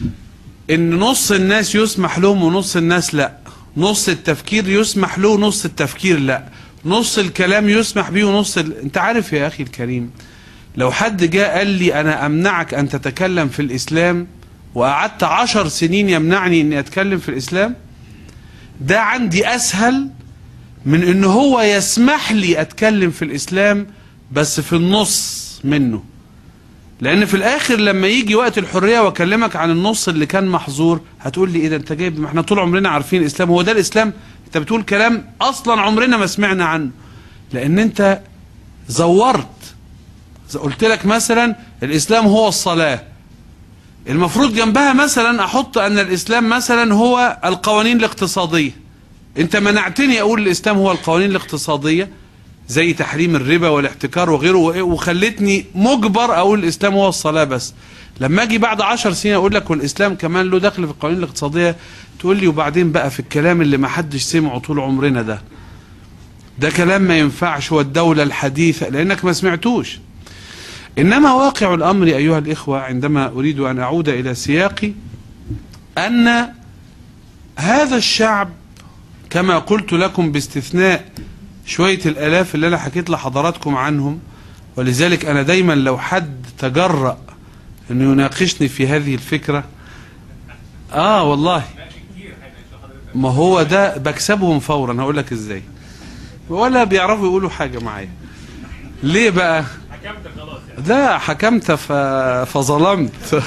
Speaker 2: ان نص الناس يسمح لهم ونص الناس لا، نص التفكير يسمح له ونص التفكير لا، نص الكلام يسمح بيه ونص انت عارف يا اخي الكريم، لو حد جاء قال لي انا امنعك ان تتكلم في الاسلام، وقعدت 10 سنين يمنعني اني اتكلم في الاسلام، ده عندي اسهل من ان هو يسمح لي اتكلم في الاسلام بس في النص منه. لان في الاخر لما يجي وقت الحرية واكلمك عن النص اللي كان محظور، هتقول لي ايه ده انت جايب، ما احنا طول عمرنا عارفين الاسلام، هو ده الاسلام؟ انت بتقول كلام اصلا عمرنا ما سمعنا عنه، لان انت زورت. قلت لك مثلا الاسلام هو الصلاة، المفروض جنبها مثلا احط ان الاسلام مثلا هو القوانين الاقتصادية. انت منعتني اقول الاسلام هو القوانين الاقتصادية زي تحريم الربا والاحتكار وغيره، وخلتني مجبر اقول الاسلام هو الصلاة بس. لما اجي بعد 10 سنين اقول لك والاسلام كمان له دخل في القوانين الاقتصادية، تقول لي وبعدين بقى في الكلام اللي ما حدش سمعه طول عمرنا ده كلام ما ينفعش، والدولة الحديثة، لانك ما سمعتوش. انما واقع الامر ايها الاخوة، عندما اريد ان اعود الى سياقي، ان هذا الشعب كما قلت لكم باستثناء شوية الآلاف اللي أنا حكيت لحضراتكم عنهم، ولذلك أنا دايما لو حد تجرأ أنه يناقشني في هذه الفكرة، والله ما هو ده بكسبهم فورا. هقول لك إزاي، ولا بيعرفوا يقولوا حاجة معايا. ليه بقى؟ حكمت خلاص يعني. لا حكمت فظلمت.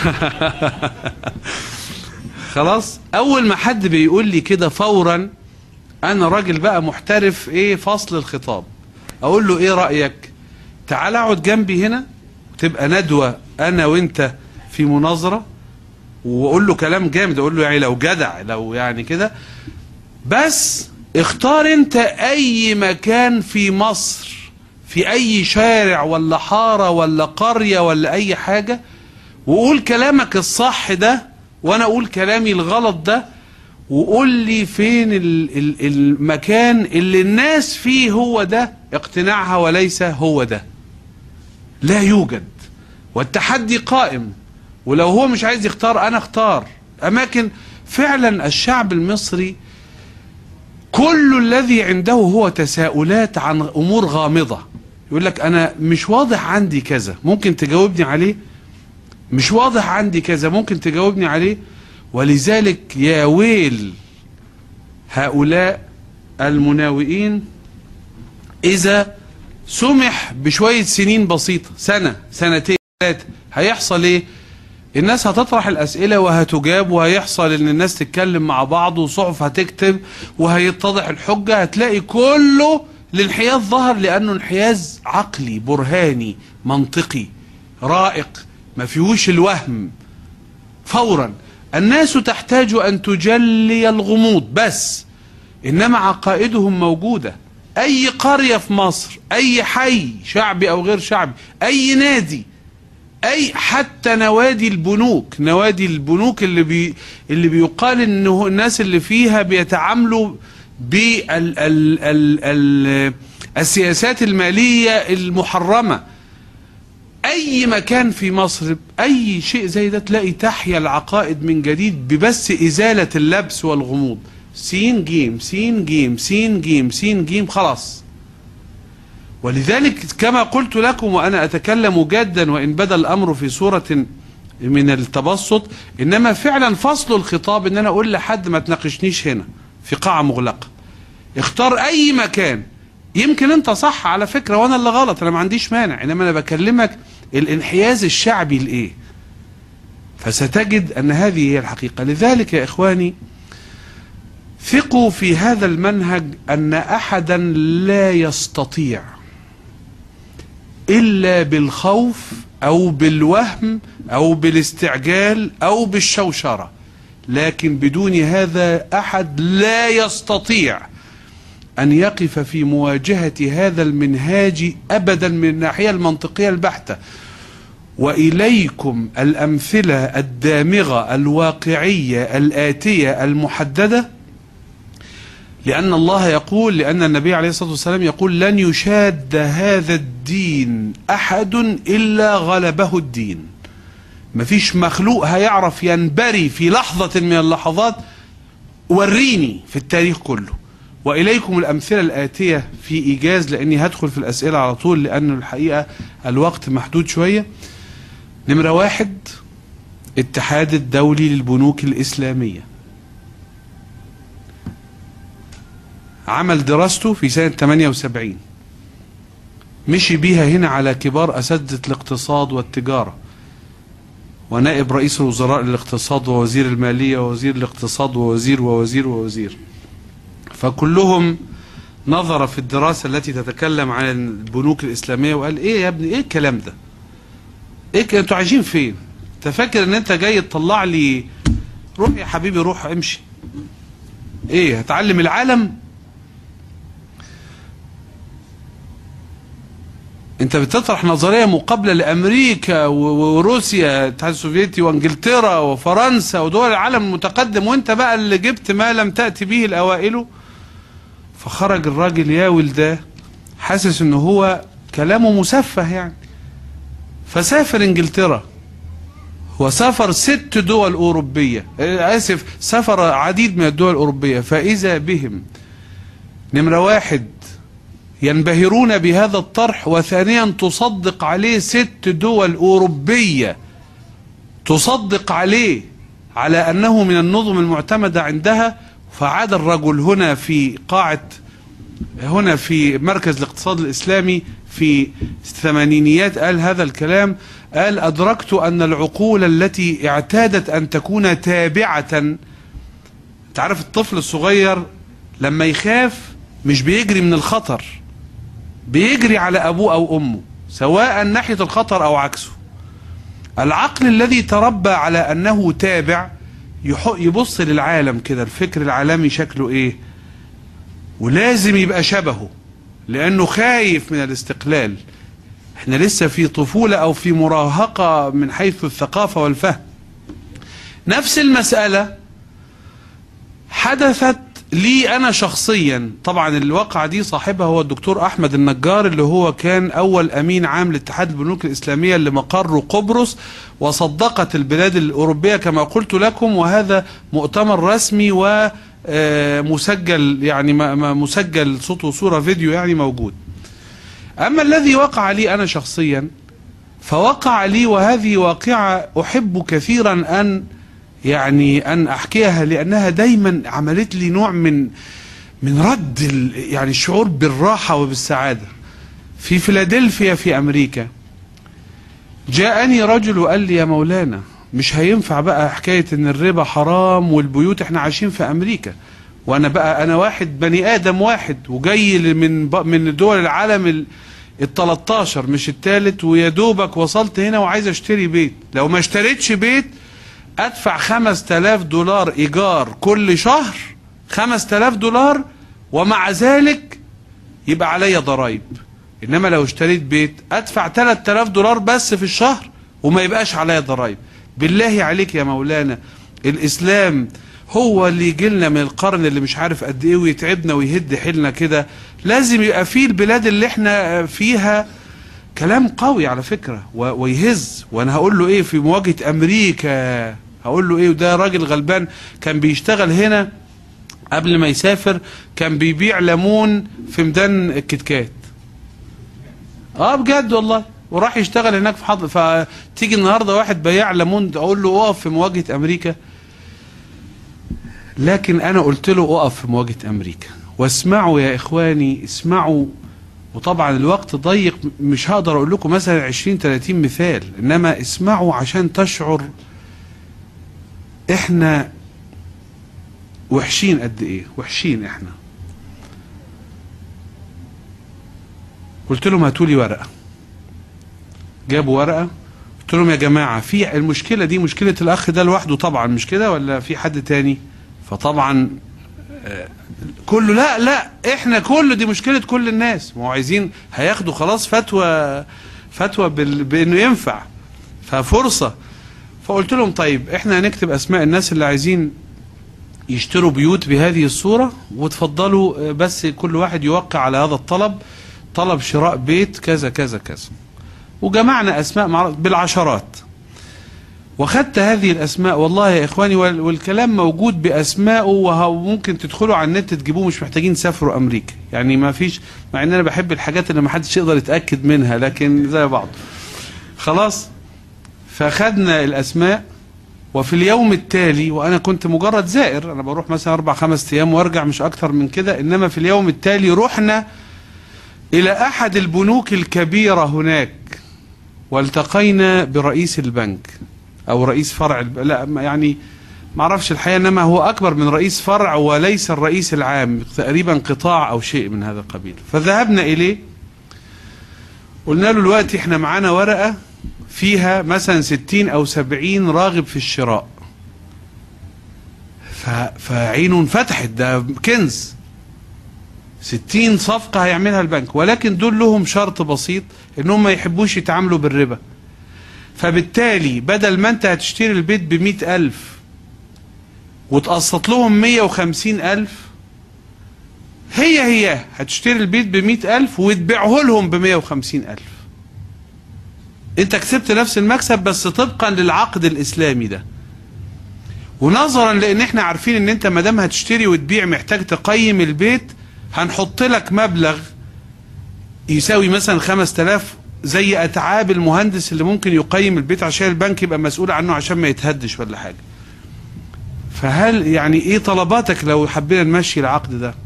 Speaker 2: خلاص، أول ما حد بيقول لي كده فورا، انا راجل بقى محترف فصل الخطاب، اقول له ايه رأيك؟ تعال اقعد جنبي هنا وتبقى ندوة انا وانت في مناظرة، واقول له كلام جامد، اقول له يعني لو جدع، لو يعني كده، بس اختار انت اي مكان في مصر، في اي شارع ولا حارة ولا قرية ولا اي حاجة، وقول كلامك الصح ده وانا اقول كلامي الغلط ده، وقول لي فين المكان اللي الناس فيه هو ده اقتناعها وليس هو ده. لا يوجد، والتحدي قائم. ولو هو مش عايز يختار انا اختار اماكن. فعلا الشعب المصري كل الذي عنده هو تساؤلات عن امور غامضة، يقول لك أنا مش واضح عندي كذا، ممكن تجاوبني عليه؟ مش واضح عندي كذا، ممكن تجاوبني عليه؟ ولذلك يا ويل هؤلاء المناوئين إذا سمح بشوية سنين بسيطة، سنة سنتين ثلاثة، هيحصل إيه؟ الناس هتطرح الأسئلة وهتجاب، وهيحصل إن الناس تتكلم مع بعض وصحف هتكتب وهيتضح الحجة، هتلاقي كله الانحياز ظهر، لأنه انحياز عقلي برهاني منطقي رائق ما فيهوش الوهم. فورا الناس تحتاج أن تجلي الغموض بس، إنما عقائدهم موجودة. أي قرية في مصر، أي حي شعبي أو غير شعبي، أي نادي، أي حتى نوادي البنوك، نوادي البنوك اللي بيقال إنه الناس اللي فيها بيتعاملوا بالسياسات المالية المحرمة. أي مكان في مصر أي شيء زي ده تلاقي تحيا العقائد من جديد ببس إزالة اللبس والغموض. سين جيم سين جيم سين جيم سين جيم خلاص. ولذلك كما قلت لكم وأنا أتكلم جادا وإن بدا الأمر في صورة من التبسط، إنما فعلا فصل الخطاب إن أنا أقول لحد ما تناقشنيش هنا في قاعة مغلقة، اختار أي مكان. يمكن أنت صح على فكرة وأنا اللي غلط، أنا ما عنديش مانع، إنما أنا بكلمك الانحياز الشعبي لإيه، فستجد أن هذه هي الحقيقة. لذلك يا إخواني ثقوا في هذا المنهج أن أحدا لا يستطيع إلا بالخوف أو بالوهم أو بالاستعجال أو بالشوشرة، لكن بدون هذا أحد لا يستطيع أن يقف في مواجهة هذا المنهاج أبدا من الناحية المنطقية البحتة. وإليكم الأمثلة الدامغة الواقعية الآتية المحددة، لأن الله يقول، لأن النبي عليه الصلاة والسلام يقول لن يشاد هذا الدين أحد إلا غلبه الدين. مفيش مخلوق هيعرف ينبري في لحظة من اللحظات، وريني في التاريخ كله. وإليكم الأمثلة الآتية في إيجاز، لأني هدخل في الأسئلة على طول لأن الحقيقة الوقت محدود شوية. نمرة 1، اتحاد الدولي للبنوك الإسلامية عمل دراسته في سنة 78، مشي بيها هنا على كبار أساتذة الاقتصاد والتجارة ونائب رئيس الوزراء للاقتصاد ووزير المالية ووزير الاقتصاد ووزير ووزير ووزير، فكلهم نظر في الدراسة التي تتكلم عن البنوك الإسلامية وقال ايه يا ابني، ايه الكلام ده، ايه انتوا عايشين فين؟ انت فاكر ان انت جاي تطلع لي؟ روح يا حبيبي روح امشي، ايه هتعلم العالم؟ انت بتطرح نظرية مقابلة لأمريكا وروسيا الاتحاد السوفيتي وانجلترا وفرنسا ودول العالم المتقدم، وانت بقى اللي جبت ما لم تأتي به الأوائل. فخرج الراجل يا ولده حاسس انه هو كلامه مسفه يعني، فسافر انجلترا وسافر 6 دول أوروبية، سافر عديد من الدول الأوروبية، فإذا بهم نمرة 1 ينبهرون بهذا الطرح، وثانيا تصدق عليه 6 دول أوروبية تصدق عليه على أنه من النظم المعتمدة عندها. فعاد الرجل هنا في هنا في مركز الاقتصاد الإسلامي في الثمانينيات قال هذا الكلام، قال أدركت أن العقول التي اعتادت أن تكون تابعة، تعرف الطفل الصغير لما يخاف مش بيجري من الخطر، بيجري على أبوه أو أمه سواء ناحية الخطر أو عكسه. العقل الذي تربى على أنه تابع يبص للعالم كده، الفكر العالمي شكله إيه، ولازم يبقى شبهه لأنه خايف من الاستقلال. احنا لسه في طفولة أو في مراهقة من حيث الثقافة والفهم. نفس المسألة حدثت لي أنا شخصيا، طبعا الواقعة دي صاحبها هو الدكتور أحمد النجار اللي هو كان أول أمين عام لاتحاد البنوك الإسلامية اللي مقره قبرص، وصدقت البلاد الأوروبية كما قلت لكم، وهذا مؤتمر رسمي ومسجل، يعني مسجل صوت وصورة فيديو يعني موجود. أما الذي وقع لي أنا شخصيا فوقع لي، وهذه واقعة أحب كثيرا أن أحكيها، لأنها دايما عملت لي نوع من رد يعني الشعور بالراحة وبالسعادة. في فيلادلفيا في أمريكا جاءني رجل وقال لي: يا مولانا، مش هينفع بقى حكاية ان الربا حرام والبيوت، احنا عايشين في أمريكا، وانا بقى انا واحد بني آدم واحد وجاي من دول العالم ال13 مش الثالث، ويا دوبك وصلت هنا وعايز اشتري بيت. لو ما اشتريتش بيت ادفع $5000 ايجار كل شهر، $5000، ومع ذلك يبقى عليا ضرائب. انما لو اشتريت بيت ادفع $3000 بس في الشهر وما يبقاش عليا ضرائب. بالله عليك يا مولانا، الاسلام هو اللي يجي لنا من القرن اللي مش عارف قد ايه ويتعبنا ويهد حيلنا كده. لازم يبقى فيه البلاد اللي احنا فيها كلام قوي على فكرة ويهز. وانا هقول له ايه في مواجهة امريكا؟ هقول له ايه؟ وده راجل غلبان كان بيشتغل هنا قبل ما يسافر، كان بيبيع ليمون في ميدان الكتكات. بجد والله، وراح يشتغل هناك في حضر. فتيجي النهارده واحد بياع ليمون اقول له اقف في مواجهة امريكا؟ لكن انا قلت له اقف في مواجهة امريكا. واسمعوا يا اخواني، اسمعوا. وطبعا الوقت ضيق، مش هقدر اقول لكم مثلا 20-30 مثال، انما اسمعوا عشان تشعر احنا وحشين قد ايه. وحشين احنا. قلت لهم هاتوا لي ورقة. جابوا ورقة. قلت لهم يا جماعة، في المشكلة دي مشكلة الاخ ده لوحده طبعا، مش كده ولا في حد تاني؟ فطبعا كله لا احنا كله، دي مشكلة كل الناس. ما هو عايزين هياخدوا خلاص فتوى بانه ينفع، ففرصة. فقلت لهم طيب احنا هنكتب اسماء الناس اللي عايزين يشتروا بيوت بهذه الصورة، وتفضلوا بس كل واحد يوقع على هذا الطلب، طلب شراء بيت كذا كذا كذا. وجمعنا اسماء بالعشرات، وخدت هذه الاسماء. والله يا اخواني، والكلام موجود باسمائه، وممكن تدخلوا على النت تجيبوه، مش محتاجين تسافروا امريكا. يعني ما فيش، مع ان انا بحب الحاجات اللي ما حدش يقدر يتاكد منها، لكن زي بعض. خلاص، فخدنا الاسماء. وفي اليوم التالي، وانا كنت مجرد زائر، انا بروح مثلا 4-5 ايام وارجع، مش اكتر من كده، انما في اليوم التالي رحنا الى احد البنوك الكبيرة هناك، والتقينا برئيس البنك او رئيس فرع لا يعني ما اعرفش الحقيقة، انما هو اكبر من رئيس فرع وليس الرئيس العام، تقريبا قطاع او شيء من هذا القبيل. فذهبنا اليه، قلنا له دلوقتي احنا معانا ورقة فيها مثلا 60 أو 70 راغب في الشراء. فعينه انفتحت، ده كنز، 60 صفقة هيعملها البنك، ولكن دول لهم شرط بسيط، انهم ما يحبوش يتعاملوا بالربا. فبالتالي بدل ما انت هتشتري البيت ب100,000 وتقسط لهم 150,000، هي هتشتري البيت ب100,000 وتبيعه لهم ب150,000. انت كسبت نفس المكسب، بس طبقا للعقد الاسلامي ده. ونظرا لان احنا عارفين ان انت مادام هتشتري وتبيع محتاج تقيم البيت، هنحط لك مبلغ يساوي مثلا 5000 زي اتعاب المهندس اللي ممكن يقيم البيت، عشان البنك يبقى مسؤول عنه عشان ما يتهدش ولا حاجة. فهل يعني ايه طلباتك لو حبينا نمشي العقد ده؟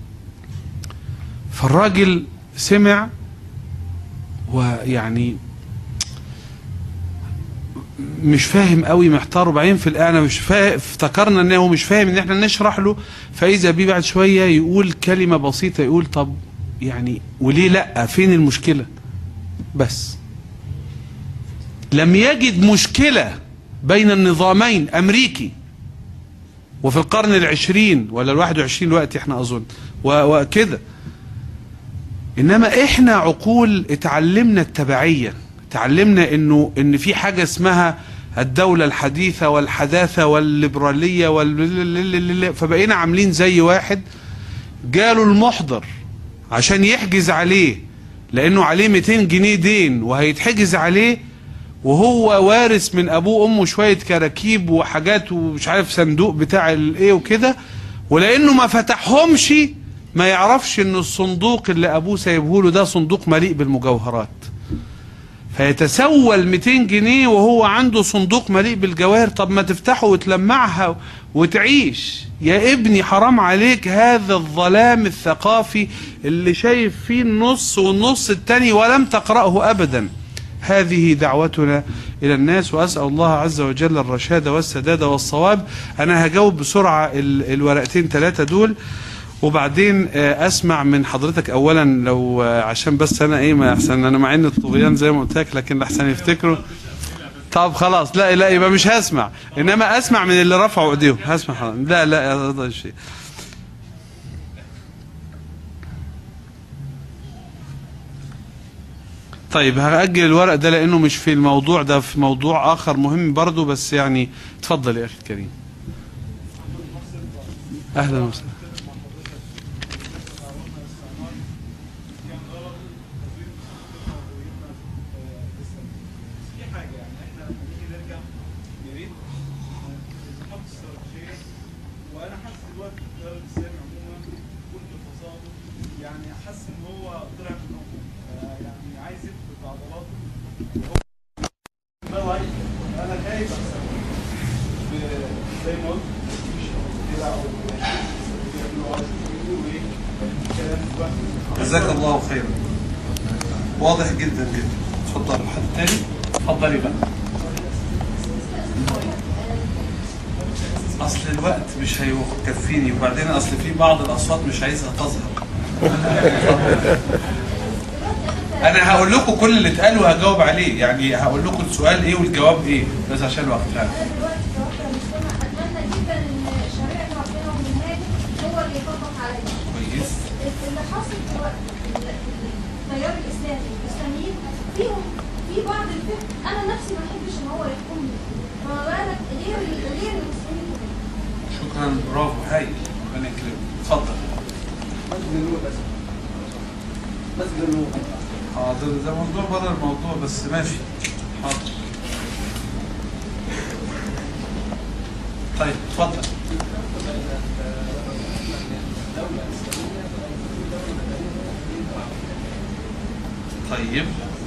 Speaker 2: فالراجل سمع، ويعني مش فاهم قوي، محتار. وبعدين في انا مش فاهم، افتكرنا انه مش فاهم ان احنا نشرح له. فاذا بيه بعد شويه يقول كلمه بسيطه، يقول طب يعني وليه لا، فين المشكله؟ بس لم يجد مشكله بين النظامين، امريكي وفي القرن ال20 ولا ال21 الوقت احنا اظن وكده. انما احنا عقول اتعلمنا التبعيه، تعلمنا ان في حاجة اسمها الدولة الحديثة والحداثة والليبرالية فبقينا عاملين زي واحد جاله المحضر عشان يحجز عليه، لانه عليه 200 جنيه دين وهيتحجز عليه، وهو وارث من ابوه وامه شوية كراكيب وحاجات ومش عارف صندوق بتاع الايه وكده، ولانه ما فتحهمش ما يعرفش ان الصندوق اللي ابوه سايبه له ده صندوق مليء بالمجوهرات، فيتسول 200 جنيه وهو عنده صندوق مليء بالجواهر. طب ما تفتحه وتلمعها وتعيش يا ابني، حرام عليك هذا الظلام الثقافي اللي شايف فيه النص والنص التاني ولم تقرأه أبدا. هذه دعوتنا إلى الناس، وأسأل الله عز وجل الرشاد والسداد والصواب. أنا هجاوب بسرعة الورقتين 3 دول، وبعدين اسمع من حضرتك اولا، لو عشان بس انا ايه ما احسن، انا مع ان الطغيان زي ما قلت لك لكن احسن يفتكروا. طب خلاص، لا يبقى مش هسمع، انما اسمع من اللي رفعوا ايديهم. هسمع حضرتك. لا هذا شيء. طيب هأجل الورق ده لانه مش في الموضوع ده، في موضوع اخر مهم برضه، بس يعني اتفضل يا اخي الكريم. اهلا وسهلا. جزاك الله خيرا، واضح جدا جدا. اتفضل. حد تاني؟ اتفضلي بقى. اصل الوقت مش هيكفيني، وبعدين اصل في بعض الاصوات مش عايزها تظهر. انا هقول لكم كل اللي اتقال وهجاوب عليه، يعني هقول لكم السؤال ايه والجواب ايه، بس عشان الوقت. كويس.
Speaker 3: اللي حاصل دلوقتي التيار الاسلامي الاسلاميين فيهم في بعض الفكر انا نفسي ما بحبش ان هو يحكمني، فما بالك غير المسلمين.
Speaker 2: شكرا، برافو، هايل، ربنا يكرمك. اتفضل.
Speaker 4: مسجد النور بس. مسجد النور.
Speaker 2: حاضر، ده موضوع بره الموضوع بس ماشي. حاضر. طيب اتفضل. طيب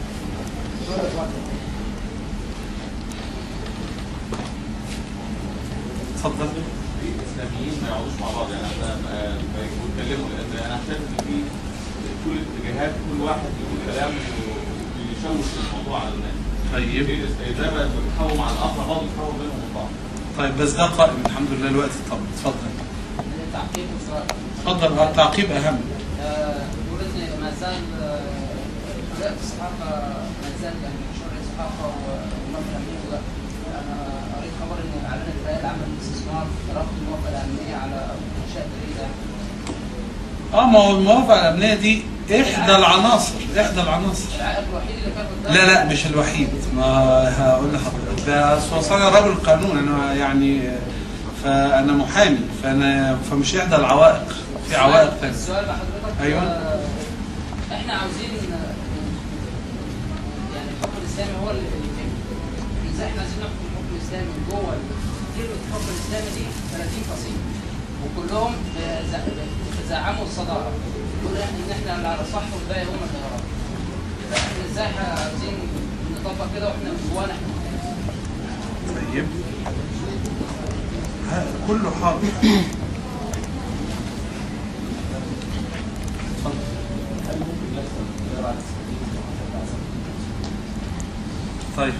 Speaker 2: اتفضل.
Speaker 5: في اسلاميين ما يقعدوش مع بعض، يعني ما يتكلموا، لان انا شايف ان في كل الاتجاهات كل واحد يقول كلام ويشوش الموضوع على الناس.
Speaker 2: طيب
Speaker 5: ازاي بقى بتحاول مع الاخر برضه بتحاول بينهم وبين بعض.
Speaker 2: طيب بس ده قائم الحمد لله الوقت. طب اتفضل.
Speaker 6: التعقيب والسؤال.
Speaker 2: اتفضل. التعقيب اهم.
Speaker 6: يقول ان ما زال حرية الصحافة ما زال يعني شرع الصحافة والموافقة الأمنية. أنا قريت خبر إن إعلان الهيئة العامة للاستثمار رفض الموافقة الأمنية على إنشاء جريدة.
Speaker 2: ما هو الموافقة الأمنية دي إحدى العناصر.
Speaker 6: العائق الوحيد اللي كان قدام.
Speaker 2: لا مش الوحيد، ما هقول لحضرتك ده أصل أنا رجل قانون، أنا يعني فأنا محامي، فمش إحدى العوائق، في عوائق ثانية.
Speaker 6: السؤال لحضرتك.
Speaker 2: أيوه.
Speaker 6: إحنا عاوزين يعني الحكم الإسلامي هو اللي يتم. إزاي إحنا عايزين نحكم الحكم الإسلامي جوه كلمة الحكم الإسلامي دي 30 فصيل وكلهم زعموا الصدارة، يقول إن إحنا اللي على الصح والباقي هم اللي غلط. فإحنا إزاي عايزين نطبق كده وإحنا جوانا إحنا؟
Speaker 2: طيب كله حاضر. طيب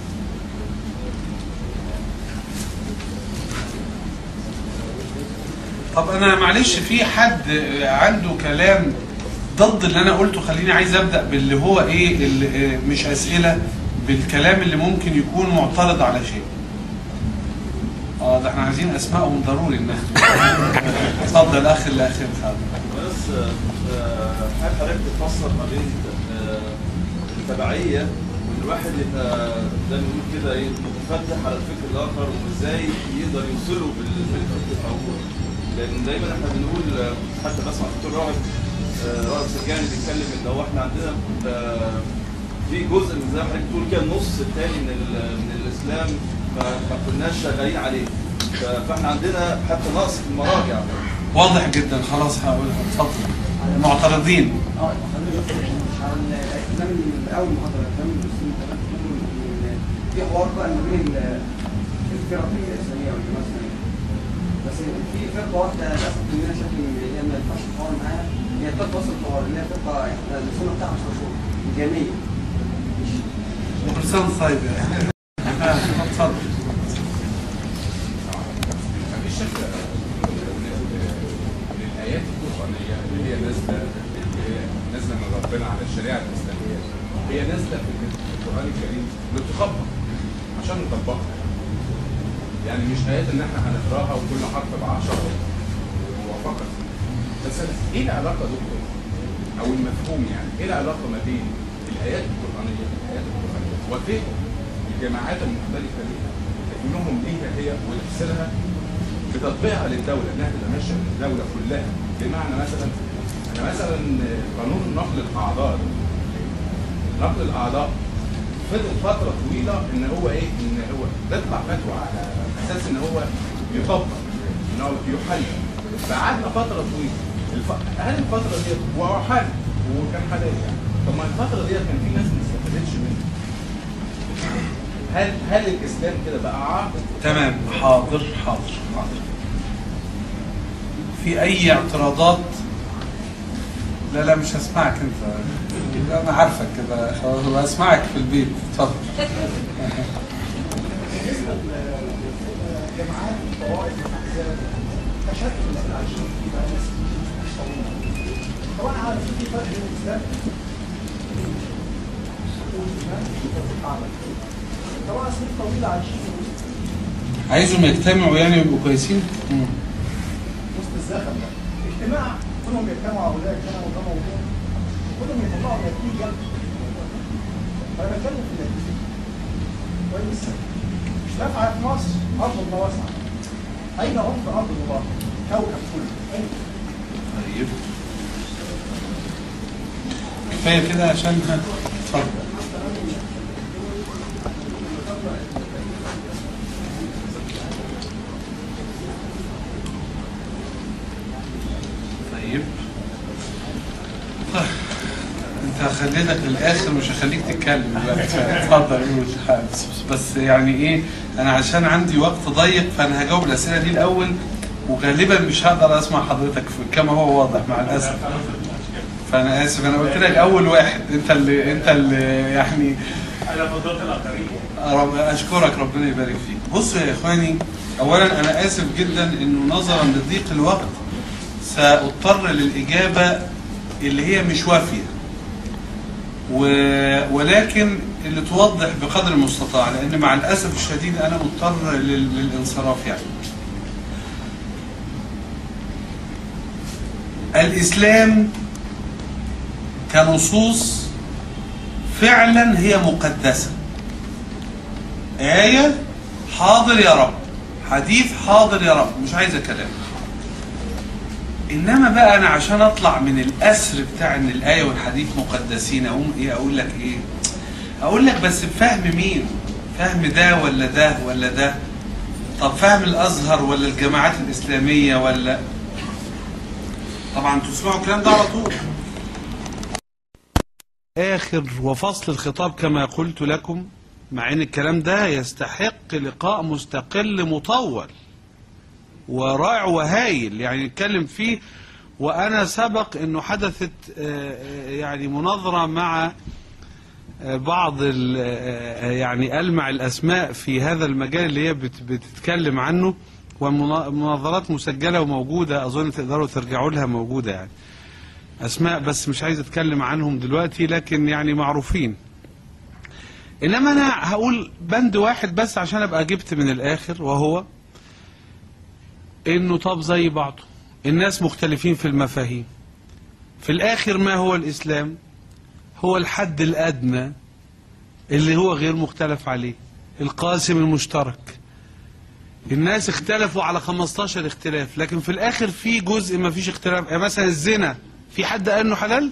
Speaker 2: طب انا معلش، في حد عنده كلام ضد اللي انا قلته؟ خليني عايز ابدا باللي هو ايه، اللي مش اسئله، بالكلام اللي ممكن يكون معترض على شيء. ده احنا عايزين اسمائهم ضروري الناس. اتفضل اخ الاخر.
Speaker 5: بس هل حضرتك بتفسر ما بين التبعيه وان الواحد يبقى زي ما بنقول كده ايه متفتح على الفكر الاخر، وازاي يقدر يوصله بالفكر الموجود؟ لان دايما احنا بنقول، حتى بسمع الدكتور رائد سرجاني بيتكلم ان هو احنا عندنا في جزء من زي ما حضرتك بتقول كده النص الثاني من الاسلام ما كناش شغالين عليه، فاحنا عندنا حتى نقص في المراجع.
Speaker 2: واضح جدا، خلاص هقولها. اتفضل. معترضين.
Speaker 4: حضرتك مش على الكلام من اول محاضره، الكلام من في حوار بقى ما بين الفرق الاسلاميه والجماعه الاسلاميه. بس في فرقه واحده للاسف مننا شكل ان هي ما ينفعش الحوار معاها، هي فرقه وسط الحوار اللي هي فرقه احنا السنه بتاع 10 شهور الجاميه.
Speaker 2: كل سنه وانت طيب يعني. اتفضل.
Speaker 7: مفيش شك للآيات القرآنية اللي هي نازلة من ربنا على الشريعة الإسلامية، هي نازلة في القرآن الكريم لتطبق عشان نطبقها. يعني مش آيات إن إحنا هنقراها وكل حرف ب10 وفقط. بس إيه العلاقة دكتور؟ أو المفهوم يعني إيه العلاقة ما بين الآيات القرآنية وفهم الجماعات المختلفة ليها، كلهم ليها هي وتفسيرها بتطبيقها للدولة، انها تبقى ماشيه للدولة كلها. بمعنى مثلا قانون نقل الأعضاء فضل فترة طويلة ان هو تطلع فتوى على اساس ان هو يطبق، ان هو يحل. فقعدنا فترة طويلة. هل الفترة دي هو حل وكان حلال يعني؟ طب ما الفترة دي كان في ناس ما استفادتش منها. هل الاسلام كده بقى عاقل؟
Speaker 2: تمام. حاضر. في اي اعتراضات؟ لا مش هسمعك انت، انا عارفك كده خلاص، بسمعك في البيت. اتفضل.
Speaker 8: بالنسبه للجماعات والطوائف والاحزاب تشكل العشرين في بقى ناس مش طويله. طبعا عارف في فرق بين الاسلام والايمان والعمل. طبعا سنين طويله عايشين
Speaker 2: عايزهم يجتمعوا يعني ويبقوا كويسين.
Speaker 8: وسط الزخم ده اجتماع، كلهم يجتمعوا ولا يجتمعوا ده موضوع، كلهم يطلعوا نتيجه. انا بتكلم في النتيجه كويس. مش نافعه في مصر، ارض الله واسعه. اين هم في ارض الله؟ كوكب كله اين؟
Speaker 2: طيب كفايه كده عشان اتفضل. طيب انت هخليك للاخر، مش هخليك تتكلم دلوقتي. اتفضل قول. بس يعني ايه، انا عشان عندي وقت ضيق فانا هجاوب الاسئله دي الاول، وغالبا مش هقدر اسمع حضرتك كما هو واضح مع الاسف. فانا اسف، انا قلت لك اول واحد، انت اللي يعني
Speaker 7: انا فضلت الاخرين.
Speaker 2: اشكرك، ربنا يبارك فيك. بصوا يا اخواني، اولا انا اسف جدا انه نظرا لضيق الوقت ساضطر للاجابه اللي هي مش وافيه، ولكن اللي توضح بقدر المستطاع، لان مع الاسف الشديد انا مضطر للانصراف. يعني الاسلام كنصوص فعلا هي مقدسه. آية حاضر يا رب، حديث حاضر يا رب، مش عايزه كلام. انما بقى انا عشان اطلع من الاسر بتاع ان الايه والحديث مقدسين اقوم ايه اقول لك ايه؟ اقول لك بس بفهم مين؟ فهم ده ولا ده ولا ده؟ طب فهم الازهر ولا الجماعات الاسلاميه ولا؟ طبعا تسمعوا الكلام ده على طول. اخر وفصل الخطاب كما قلت لكم، مع ان الكلام ده يستحق لقاء مستقل مطول ورائع وهايل يعني نتكلم فيه. وانا سبق انه حدثت يعني مناظرة مع بعض يعني ألمع الاسماء في هذا المجال اللي هي بتتكلم عنه، ومناظرات مسجلة وموجودة، اظن تقدروا ترجعوا لها، موجودة يعني اسماء بس مش عايز اتكلم عنهم دلوقتي، لكن يعني معروفين. انما انا هقول بند واحد بس عشان ابقى جبت من الاخر، وهو انه طب زي بعضه، الناس مختلفين في المفاهيم. في الاخر ما هو الاسلام؟ هو الحد الادنى اللي هو غير مختلف عليه، القاسم المشترك. الناس اختلفوا على 15 اختلاف، لكن في الاخر في جزء ما فيش اختلاف. يعني مثلا الزنا، في حد قال انه حلال؟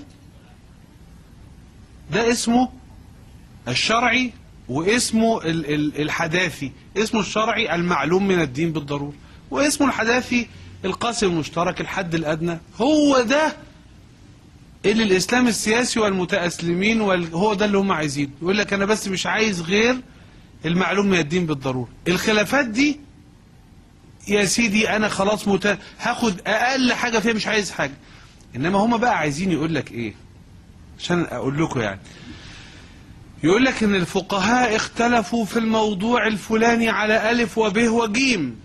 Speaker 2: ده اسمه الشرعي واسمه الحداثي. اسمه الشرعي المعلوم من الدين بالضرورة، واسمه الحداثي القاسم المشترك، الحد الأدنى، هو ده اللي الإسلام السياسي والمتأسلمين هو ده اللي هم عايزينه. يقول لك أنا بس مش عايز غير المعلوم من الدين بالضرورة. الخلافات دي يا سيدي أنا خلاص هاخد أقل حاجة فيها، مش عايز حاجة. إنما هم بقى عايزين يقول لك إيه، عشان أقول لكم يعني، يقول لك إن الفقهاء اختلفوا في الموضوع الفلاني على ألف وب وجيم،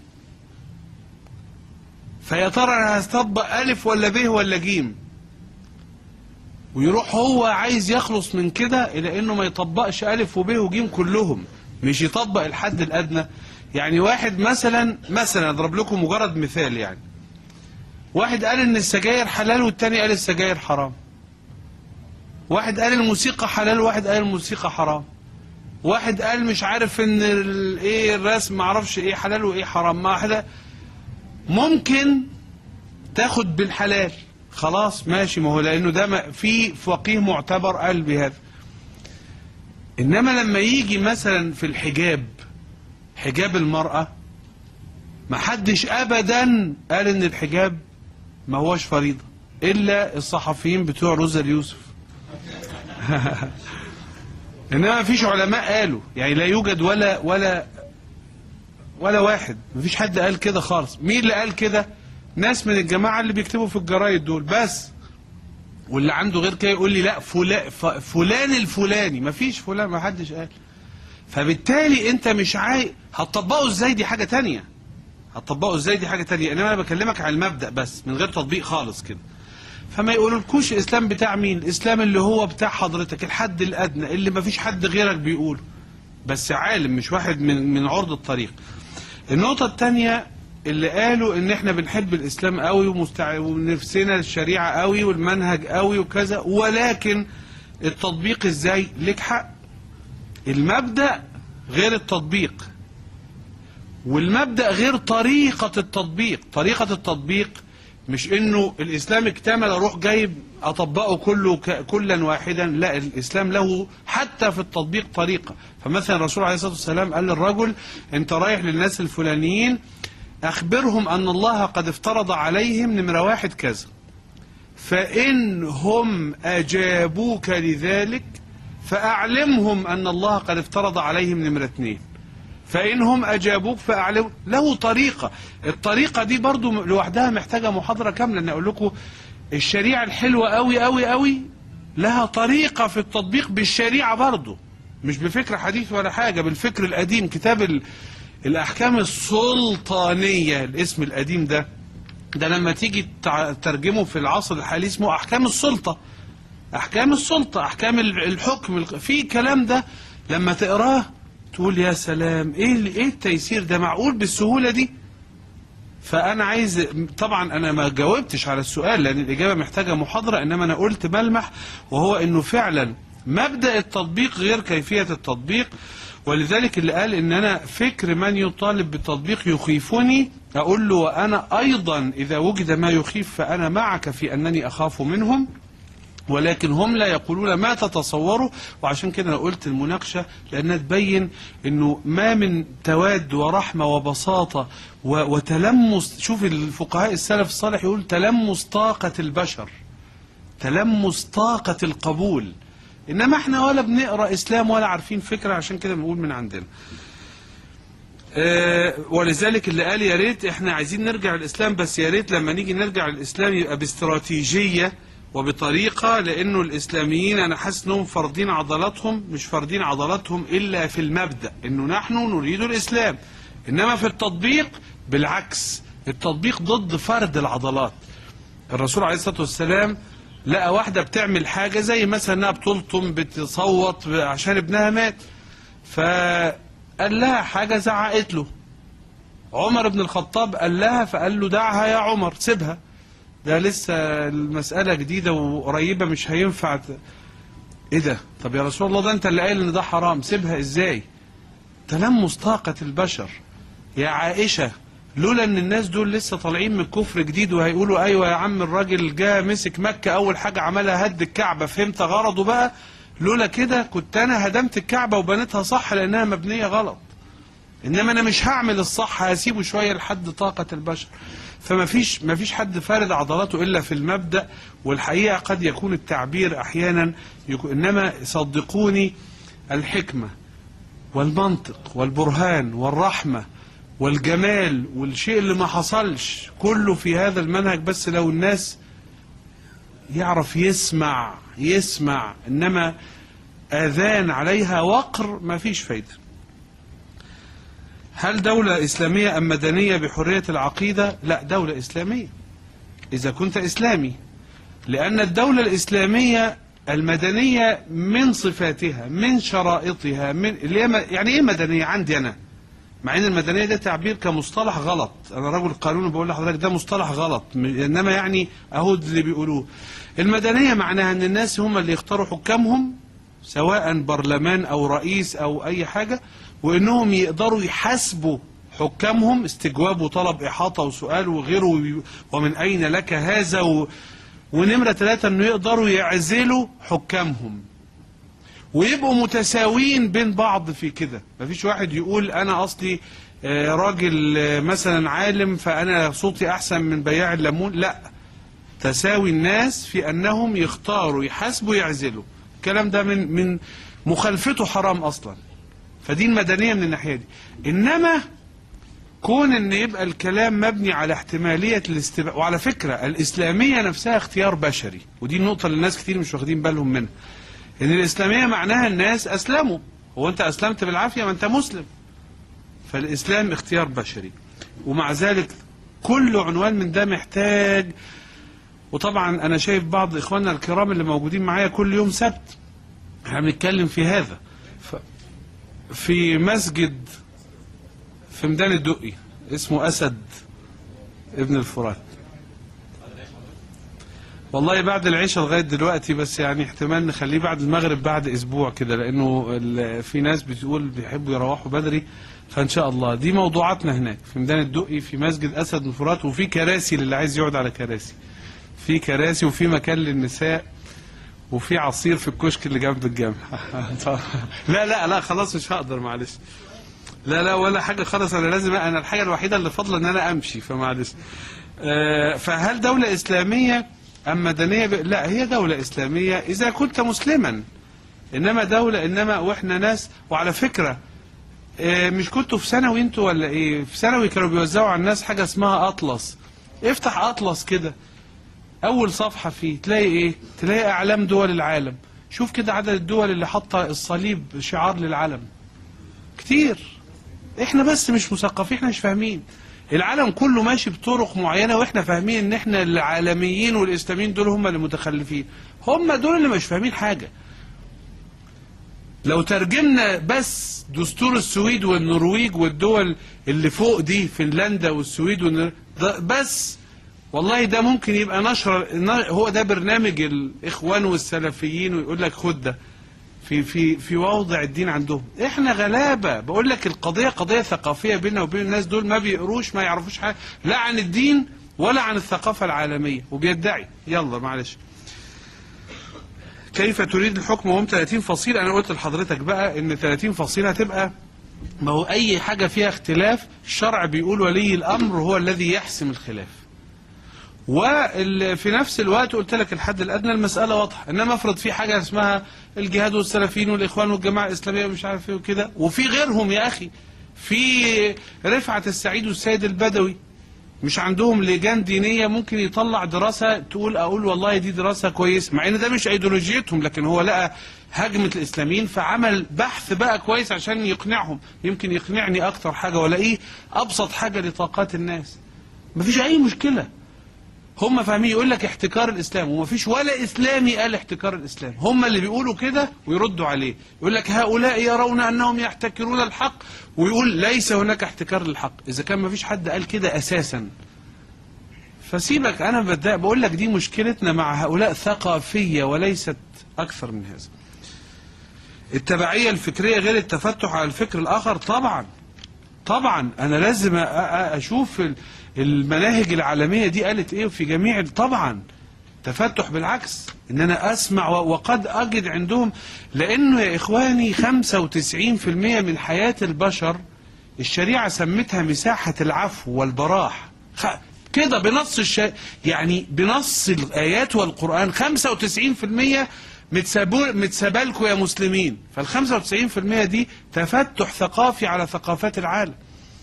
Speaker 2: فيا ترى أنا هستطبق ألف ولا ب ولا جيم؟ ويروح هو عايز يخلص من كده إلى إنه ما يطبقش ألف وب وجيم كلهم، مش يطبق الحد الأدنى. يعني واحد مثلا أضرب لكم مجرد مثال، يعني واحد قال إن السجاير حلال والتاني قال السجاير حرام. واحد قال الموسيقى حلال وواحد قال الموسيقى حرام. واحد قال مش عارف إن إيه الرسم معرفش إيه حلال وإيه حرام. ما واحدة ممكن تاخد بالحلال خلاص ماشي، ما هو لأنه ده في فقيه معتبر قال بهذا. إنما لما يجي مثلا في الحجاب، حجاب المرأة، ما حدش أبدا قال إن الحجاب ما هوش فريضة إلا الصحفيين بتوع روزا اليوسف. إنما ما فيش علماء قالوا، يعني لا يوجد ولا واحد، ما فيش حد قال كده خالص. مين اللي قال كده؟ ناس من الجماعة اللي بيكتبوا في الجرايد دول بس. واللي عنده غير كده يقول لي لا فلان الفلاني، ما فيش فلان، ما حدش قال. فبالتالي انت مش هتطبقه ازاي دي حاجة تانية، انما انا بكلمك على المبدأ بس من غير تطبيق خالص كده. فما يقولولكوش الاسلام بتاع مين، الاسلام اللي هو بتاع حضرتك، الحد الادنى اللي ما فيش حد غيرك بيقوله، بس عالم مش واحد من عرض الطريق. النقطة التانية اللي قالوا ان احنا بنحب الاسلام قوي ونفسنا الشريعة قوي والمنهج قوي وكذا، ولكن التطبيق ازاي؟ لك حق، المبدأ غير التطبيق، والمبدأ غير طريقة التطبيق. طريقة التطبيق مش انه الاسلام اكتمل اروح جايب اطبقه كلا واحدا، لا، الاسلام له حتى في التطبيق طريقة. فمثلا الرسول عليه الصلاة والسلام قال للرجل انت رايح للناس الفلانيين اخبرهم ان الله قد افترض عليهم نمرة واحد كذا، فان هم اجابوك لذلك فاعلمهم ان الله قد افترض عليهم نمرة اثنين، فإنهم أجابوك فأعلموا. له طريقة. الطريقة دي برضو لوحدها محتاجة محاضرة كاملة. أن أقول لكم الشريعة الحلوة قوي قوي قوي لها طريقة في التطبيق بالشريعة برضو، مش بفكر حديث ولا حاجة، بالفكر القديم. كتاب الأحكام السلطانية، الاسم القديم ده لما تيجي ترجمه في العصر الحالي اسمه أحكام السلطة، أحكام السلطة، أحكام الحكم. في كلام ده لما تقراه تقول يا سلام، ايه التيسير ده، معقول بالسهولة دي؟ فأنا عايز، طبعا أنا ما جاوبتش على السؤال لأن الإجابة محتاجة محاضرة، إنما أنا قلت ملمح، وهو إنه فعلا مبدأ التطبيق غير كيفية التطبيق. ولذلك اللي قال إن أنا فكر من يطالب بالتطبيق يخيفني، أقول له وأنا أيضا إذا وجد ما يخيف فأنا معك في أنني أخاف منهم، ولكن هم لا يقولون ما تتصوروا. وعشان كده أنا قلت المناقشة لأنها تبين أنه ما من تواد ورحمة وبساطة وتلمس. شوف الفقهاء السلف الصالح يقول تلمس طاقة البشر، تلمس طاقة القبول. إنما احنا ولا بنقرأ إسلام ولا عارفين فكرة، عشان كده بنقول من عندنا. ولذلك اللي قال يا ريت احنا عايزين نرجع الإسلام، بس يا ريت لما نيجي نرجع الإسلام يبقى باستراتيجية وبطريقة، لأنه الإسلاميين أنا حاسس أنهم فارضين عضلاتهم، مش فارضين عضلاتهم إلا في المبدأ أنه نحن نريد الإسلام، إنما في التطبيق بالعكس، التطبيق ضد فرد العضلات. الرسول عليه الصلاة والسلام لقى واحدة بتعمل حاجة زي مثلا أنها بتلطم بتصوت عشان ابنها مات، فقال لها حاجة زعقت له. عمر بن الخطاب قال لها، فقال له دعها يا عمر، سيبها، ده لسه المسألة جديدة وقريبة مش هينفع. ايه ده؟ طب يا رسول الله ده انت اللي قايل ان ده حرام، سيبها ازاي؟ تلمس طاقة البشر. يا عائشة لولا ان الناس دول لسه طالعين من الكفر جديد وهيقولوا ايوه يا عم الراجل جه مسك مكة اول حاجة عملها هد الكعبة، فهمت غرضه بقى، لولا كده كنت انا هدمت الكعبة وبنيتها صح لانها مبنية غلط. انما انا مش هعمل الصح، هسيبه شويه لحد طاقه البشر. فما فيش حد فارد عضلاته الا في المبدا، والحقيقه قد يكون التعبير احيانا انما صدقوني الحكمه والمنطق والبرهان والرحمه والجمال والشيء اللي ما حصلش كله في هذا المنهج، بس لو الناس يعرف يسمع انما اذان عليها وقر ما فيش فايده. هل دولة إسلامية أم مدنية بحرية العقيدة؟ لا، دولة إسلامية إذا كنت إسلامي، لأن الدولة الإسلامية المدنية من صفاتها من شرائطها يعني إيه مدنية عندي أنا؟ مع إن المدنية ده تعبير كمصطلح غلط، أنا رجل قانون بقول لحضرتك ده مصطلح غلط، إنما يعني أهو اللي بيقولوه. المدنية معناها أن الناس هم اللي يختاروا حكامهم، سواء برلمان أو رئيس أو أي حاجة، وانهم يقدروا يحاسبوا حكامهم استجواب وطلب احاطه وسؤال وغيره، ومن اين لك هذا ونمره 3 انه يقدروا يعزلوا حكامهم ويبقوا متساويين بين بعض في كده. مفيش واحد يقول انا اصلي راجل مثلا عالم فانا صوتي احسن من بياع الليمون، لا، تساوي الناس في انهم يختاروا يحاسبوا يعزلوا. الكلام ده من مخالفته حرام اصلا. فدي المدنية من الناحية دي. إنما كون إن يبقى الكلام مبني على احتمالية الاستباء، وعلى فكرة الإسلامية نفسها اختيار بشري، ودي النقطة اللي الناس كتير مش واخدين بالهم منها، إن الإسلامية معناها الناس أسلموا. هو أنت أسلمت بالعافية؟ ما أنت مسلم. فالإسلام اختيار بشري، ومع ذلك كل عنوان من ده محتاج. وطبعا أنا شايف بعض إخواننا الكرام اللي موجودين معايا كل يوم سبت احنا بنتكلم في هذا. في مسجد في ميدان الدقي اسمه أسد ابن الفرات، والله بعد العشاء لغاية دلوقتي، بس يعني احتمال نخليه بعد المغرب بعد أسبوع كده، لأنه في ناس بتقول بيحبوا يروحوا بدري، فإن شاء الله دي موضوعاتنا هناك في ميدان الدقي في مسجد أسد بن الفرات. وفي كراسي للي عايز يقعد على كراسي، في كراسي وفي مكان للنساء، وفي عصير في الكشك اللي جنب الجامع. لا خلاص مش هقدر، معلش. لا ولا حاجة خلاص، أنا لازم، أنا الحاجة الوحيدة اللي فاضلة إن أنا أمشي، فمعلش. فهل دولة إسلامية أم مدنية؟ لا، هي دولة إسلامية إذا كنت مسلما، إنما دولة، إنما وإحنا ناس. وعلى فكرة مش كنتوا في ثانوي أنتوا ولا إيه؟ في ثانوي كانوا بيوزعوا على الناس حاجة اسمها أطلس. افتح أطلس كده، أول صفحة فيه تلاقي إيه؟ تلاقي أعلام دول العالم. شوف كده عدد الدول اللي حاطة الصليب شعار للعالم كتير. إحنا بس مش مثقفين، إحنا مش فاهمين. العالم كله ماشي بطرق معينة، وإحنا فاهمين إن إحنا العالميين والإسلاميين دول هم اللي متخلفين، هم دول اللي مش فاهمين حاجة. لو ترجمنا بس دستور السويد والنرويج والدول اللي فوق دي، فنلندا والسويد بس، والله ده ممكن يبقى نشر. هو ده برنامج الإخوان والسلفيين، ويقول لك خد ده في وضع الدين عندهم. احنا غلابة، بقول لك القضية قضية ثقافية بيننا وبين الناس دول، ما بيقروش ما يعرفوش حاجة لا عن الدين ولا عن الثقافة العالمية، وبيدعي. يلا معلش. كيف تريد الحكم وهم 30 فصيل؟ انا قلت لحضرتك بقى ان 30 فصيل هتبقى، ما هو اي حاجة فيها اختلاف الشرع بيقول ولي الامر هو الذي يحسم الخلاف. وفي نفس الوقت قلت لك الحد الادنى المساله واضحه، انما افرض في حاجه اسمها الجهاد والسلفيين والاخوان والجماعه الاسلاميه ومش عارف ايه وكده، وفي غيرهم يا اخي، في رفعت السعيد والسيد البدوي مش عندهم لجان دينيه ممكن يطلع دراسه اقول والله دي دراسه كويسه، مع ان ده مش ايديولوجيتهم، لكن هو لقى هجمه الاسلاميين فعمل بحث بقى كويس عشان يقنعهم. يمكن يقنعني اكتر حاجه ولاقيه ابسط حاجه لطاقات الناس. مفيش اي مشكله، هم فاهمين. يقول لك احتكار الاسلام، ومفيش ولا اسلامي قال احتكار الاسلام، هم اللي بيقولوا كده ويردوا عليه. يقول لك هؤلاء يرون انهم يحتكرون الحق، ويقول ليس هناك احتكار للحق. اذا كان مفيش حد قال كده اساسا، فسيبك. انا بقول لك دي مشكلتنا مع هؤلاء ثقافيه وليست اكثر من هذا. التبعيه الفكريه غير التفتح على الفكر الاخر. طبعا انا لازم اشوف المناهج العالمية دي قالت ايه في جميع. طبعا تفتح بالعكس، ان انا اسمع وقد اجد عندهم، لانه يا اخواني 95% من حياة البشر الشريعة سمتها مساحة العفو والبراح كده بنص يعني بنص الآيات والقرآن. 95% متسابلكوا يا مسلمين. فال95% دي تفتح ثقافي على ثقافات العالم.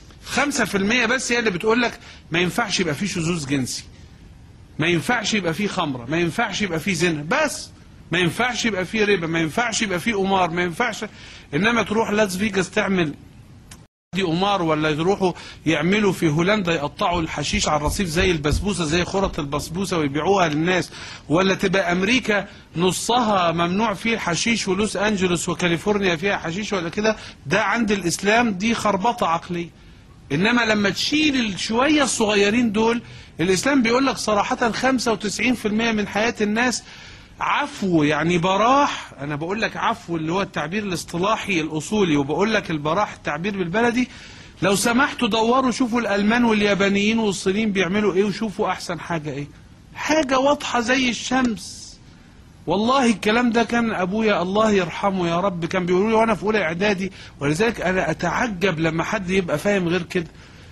Speaker 2: 5% بس هي اللي بتقول لك ما ينفعش يبقى فيه شذوذ جنسي، ما ينفعش يبقى فيه خمرة، ما ينفعش يبقى فيه زنا، بس ما ينفعش يبقى فيه ربا، ما ينفعش يبقى فيه قمار، ما ينفعش. انما تروح لاس فيجاس تعمل دي قمار، ولا يروحوا يعملوا في هولندا يقطعوا الحشيش على الرصيف زي البسبوسه، زي خرط البسبوسه ويبيعوها للناس، ولا تبقى امريكا نصها ممنوع فيه الحشيش ولوس انجلوس وكاليفورنيا فيها حشيش ولا كده. ده عند الاسلام دي خربطه عقليه. انما لما تشيل الشويه الصغيرين دول، الاسلام بيقول لك صراحه 95% من حياه الناس عفو، يعني براح. انا بقول لك عفو اللي هو التعبير الاصطلاحي الاصولي، وبقول لك البراح التعبير بالبلدي. لو سمحتوا دوروا شوفوا الالمان واليابانيين والصينيين بيعملوا ايه، وشوفوا احسن حاجه ايه. حاجه واضحه زي الشمس. والله الكلام ده كان ابويا الله يرحمه يا رب كان بيقولوا لي وانا في اولى اعدادي، ولذلك انا اتعجب لما حد يبقى فاهم غير كده.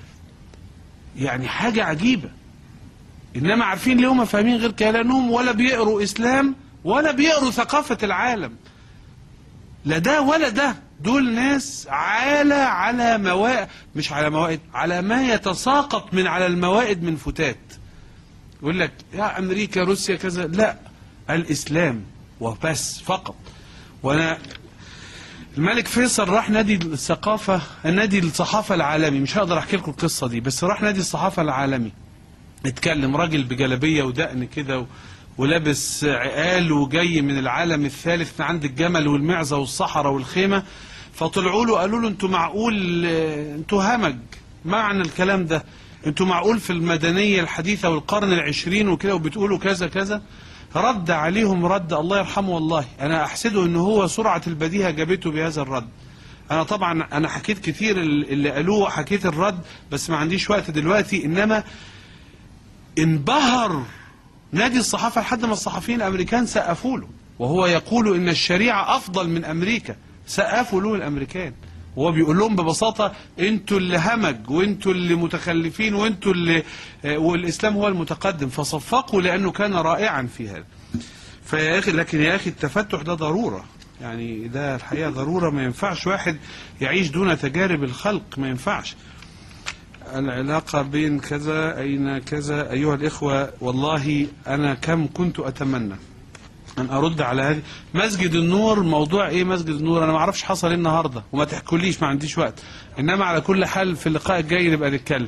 Speaker 2: يعني حاجه عجيبه. انما عارفين ليه هم فاهمين غير كده؟ لانهم ولا بيقروا اسلام ولا بيقروا ثقافة العالم. لا ده ولا ده. دول ناس عالة على موائد، مش على موائد، على ما يتساقط من على الموائد من فتات. يقول لك يا امريكا روسيا كذا، لا، الاسلام وبس فقط. وانا الملك فيصل راح نادي الثقافة، نادي الصحافة العالمي، مش هقدر احكي لكم القصة دي، بس راح نادي الصحافة العالمي. اتكلم راجل بجلابيه ودقن كده ولابس عقال وجاي من العالم الثالث من عند الجمل والمعزه والصحراء والخيمه. فطلعوا له قالوا له انتوا معقول انتوا همج، ما معنى الكلام ده؟ انتوا معقول في المدنيه الحديثه والقرن العشرين وكده وبتقولوا كذا كذا؟ رد عليهم رد الله يرحمه. والله انا احسده ان هو سرعه البديهه جابته بهذا الرد. انا طبعا انا حكيت كتير اللي قالوه، حكيت الرد بس ما عنديش وقت دلوقتي. انما انبهر نادي الصحافة لحد ما الصحفيين الامريكان سقفوا له وهو يقول ان الشريعة افضل من امريكا. سقفوا له الامريكان وهو بيقول لهم ببساطة انتوا اللي همج وانتوا اللي متخلفين وانتوا اللي والاسلام هو المتقدم. فصفقوا لانه كان رائعا في هذا. فيا اخي، لكن يا اخي التفتح ده ضرورة، يعني ده الحقيقة ضرورة. ما ينفعش واحد يعيش دون تجارب الخلق، ما ينفعش. العلاقة بين كذا أين كذا. أيها الإخوة، والله أنا كم كنت أتمنى أن أرد على هذه. مسجد النور، موضوع إيه مسجد النور؟ أنا ما أعرفش حصل إيه النهاردة وما تحكوليش، ما عنديش وقت. إنما على كل حال في اللقاء الجاي نبقى نتكلم.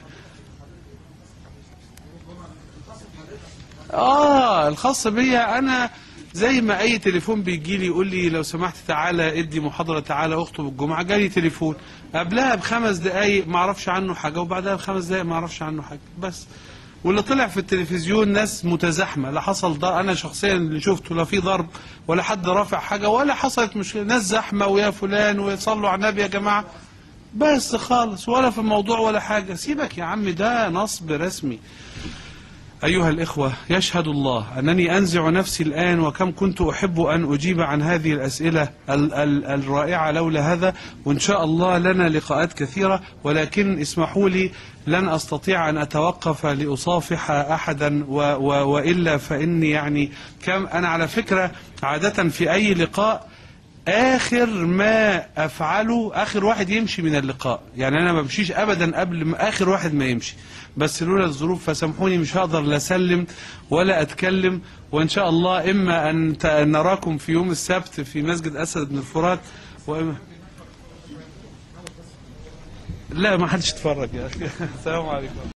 Speaker 2: الخاص بيا أنا، زي ما أي تليفون بيجي لي يقول لي لو سمحت تعالى ادي محاضرة، تعالى اخطب الجمعة. جالي تليفون قبلها ب5 دقايق ما اعرفش عنه حاجة، وبعدها ب5 دقايق ما اعرفش عنه حاجة بس. واللي طلع في التلفزيون ناس متزاحمة، لا حصل ضرب. أنا شخصيا اللي شفته لا في ضرب ولا حد رافع حاجة ولا حصلت مشكلة. ناس زحمة ويا فلان ويصلوا على النبي يا جماعة بس خالص، ولا في الموضوع ولا حاجة. سيبك يا عم، ده نصب رسمي. أيها الإخوة، يشهد الله أنني أنزع نفسي الآن، وكم كنت أحب أن أجيب عن هذه الأسئلة الرائعة لولا هذا. وإن شاء الله لنا لقاءات كثيرة، ولكن اسمحوا لي لن أستطيع أن أتوقف لأصافح أحدا وإلا فإني يعني أنا على فكرة عادة في أي لقاء آخر ما أفعله آخر واحد يمشي من اللقاء. يعني أنا ما بمشيش أبدا قبل ما آخر واحد ما يمشي، بس لولا الظروف فسامحوني مش هقدر لا أسلم ولا أتكلم. وإن شاء الله إما أن نراكم في يوم السبت في مسجد أسد بن الفرات، وإما لا ما حدش يتفرج يا أخي. السلام عليكم.